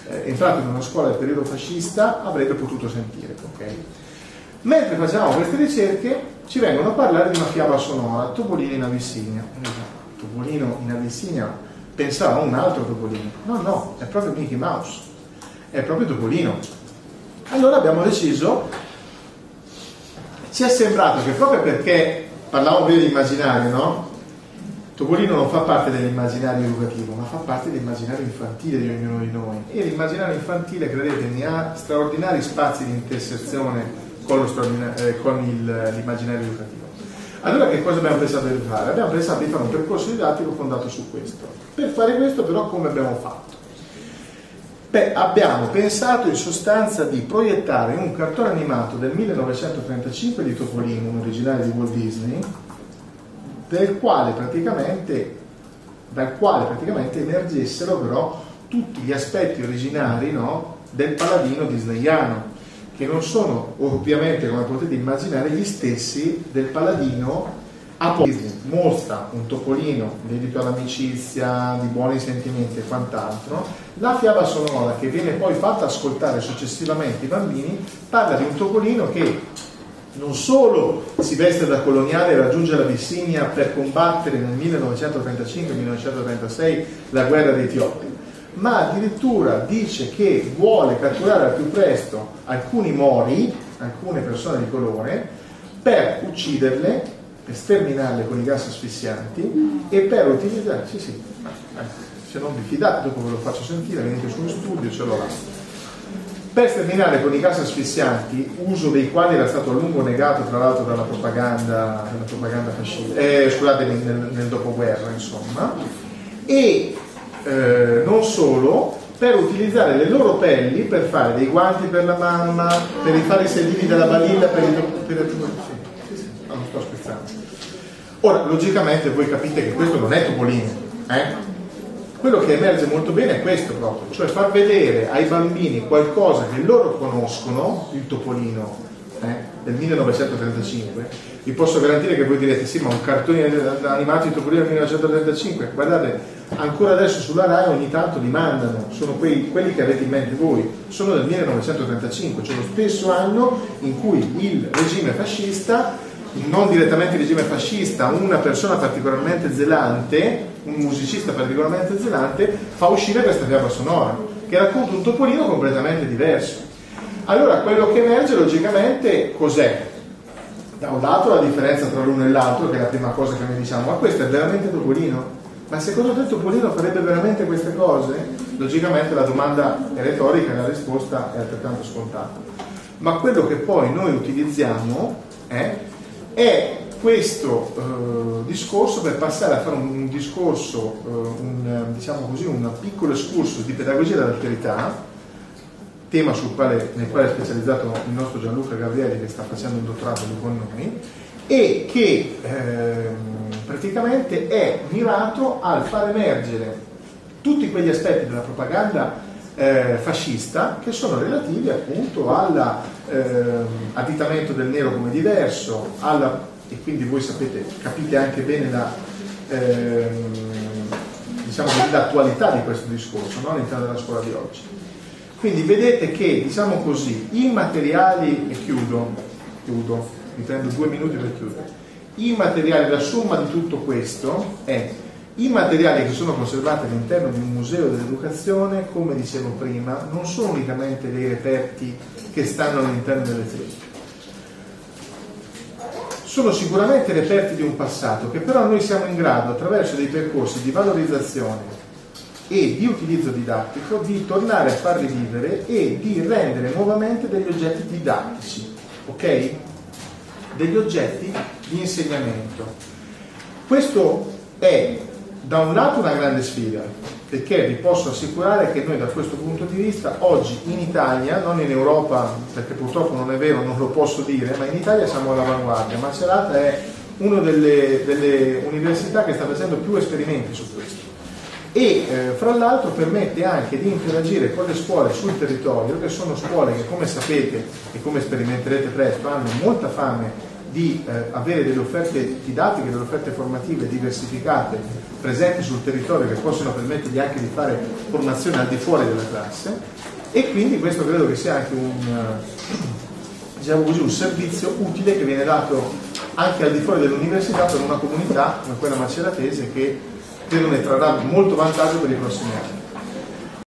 entrato in una scuola del periodo fascista avrebbe potuto sentire. Okay? Mentre facciamo queste ricerche ci vengono a parlare di una fiaba sonora, Topolino in Abissinia. Topolino in Abissinia, pensavo a un altro Topolino. No, è proprio Mickey Mouse, è proprio Topolino. Allora abbiamo deciso, ci è sembrato che proprio perché parlavamo prima di immaginario, no? Topolino non fa parte dell'immaginario educativo, ma fa parte dell'immaginario infantile di ognuno di noi. E l'immaginario infantile, credetemi, ha straordinari spazi di intersezione con l'immaginario educativo. Allora che cosa abbiamo pensato di fare? Abbiamo pensato di fare un percorso didattico fondato su questo. Per fare questo però come abbiamo fatto? Abbiamo pensato in sostanza di proiettare un cartone animato del 1935 di Topolino, un originale di Walt Disney, dal quale praticamente emergessero però tutti gli aspetti originari, no, del paladino disneyano, che non sono ovviamente, come potete immaginare, gli stessi del paladino Disney. Mostra un topolino dedito all'amicizia, di buoni sentimenti e quant'altro. La fiaba sonora che viene poi fatta ascoltare successivamente ai bambini parla di un topolino che non solo si veste da coloniale e raggiunge l'Abissinia per combattere nel 1935-1936 la guerra dei Etiopi, ma addirittura dice che vuole catturare al più presto alcuni Mori, alcune persone di colore, per ucciderle, per sterminarle con i gas asfissianti e per utilizzare... se non vi fidate, dopo ve lo faccio sentire, venite sullo studio, ce l'ho là. Per sterminare con i gas asfissianti, uso dei quali era stato a lungo negato tra l'altro dalla propaganda fascista, nel dopoguerra, insomma, e non solo, per utilizzare le loro pelli per fare dei guanti per la mamma, per rifare i sedili della balilla, non sto scherzando. Ora, logicamente voi capite che questo non è Topolino, Quello che emerge molto bene è questo proprio, cioè far vedere ai bambini qualcosa che loro conoscono, il Topolino del 1935. Vi posso garantire che voi direte sì, ma un cartone animato di Topolino del 1935, guardate, ancora adesso sulla Rai ogni tanto li mandano, sono quelli che avete in mente voi, sono del 1935, cioè lo stesso anno in cui il regime fascista, non direttamente il regime fascista, una persona particolarmente zelante, un musicista particolarmente zelante, fa uscire questa fiaba sonora che racconta un topolino completamente diverso. Allora quello che emerge logicamente cos'è? Da un lato la differenza tra l'uno e l'altro, che è la prima cosa che noi diciamo, ma questo è veramente Topolino? Ma secondo te Topolino farebbe veramente queste cose? Logicamente la domanda è retorica e la risposta è altrettanto scontata. Ma quello che poi noi utilizziamo è questo discorso per passare a fare un discorso, diciamo così, un piccolo escursus di pedagogia dell'alterità, tema nel quale è specializzato il nostro Gianluca Gabrielli, che sta facendo un dottorato con noi, e che praticamente è mirato al far emergere tutti quegli aspetti della propaganda fascista che sono relativi appunto all'additamento del nero come diverso, e quindi voi capite anche bene diciamo, l'attualità di questo discorso, no? All'interno della scuola di oggi. Quindi vedete che, diciamo così, i materiali, e chiudo, mi prendo 2 minuti per chiudere, i materiali, la somma di tutto questo è i materiali che sono conservati all'interno di un museo dell'educazione, come dicevo prima, non sono unicamente dei reperti che stanno all'interno delle teche. Sono sicuramente reperti di un passato che però noi siamo in grado, attraverso dei percorsi di valorizzazione e di utilizzo didattico, di tornare a far rivivere e di rendere nuovamente degli oggetti didattici, ok? Degli oggetti di insegnamento. Questo è da un lato una grande sfida, perché vi posso assicurare che noi da questo punto di vista oggi in Italia, non in Europa, perché purtroppo non è vero, non lo posso dire, ma in Italia siamo all'avanguardia. Macerata è una delle università che sta facendo più esperimenti su questo e fra l'altro permette anche di interagire con le scuole sul territorio, che sono scuole che, come sapete e come sperimenterete presto, hanno molta fame di avere delle offerte didattiche, delle offerte formative diversificate presenti sul territorio che possono permettergli anche di fare formazione al di fuori della classe, e quindi questo credo che sia anche un servizio utile che viene dato anche al di fuori dell'università per una comunità come quella maceratese, che credo ne trarrà molto vantaggio per i prossimi anni.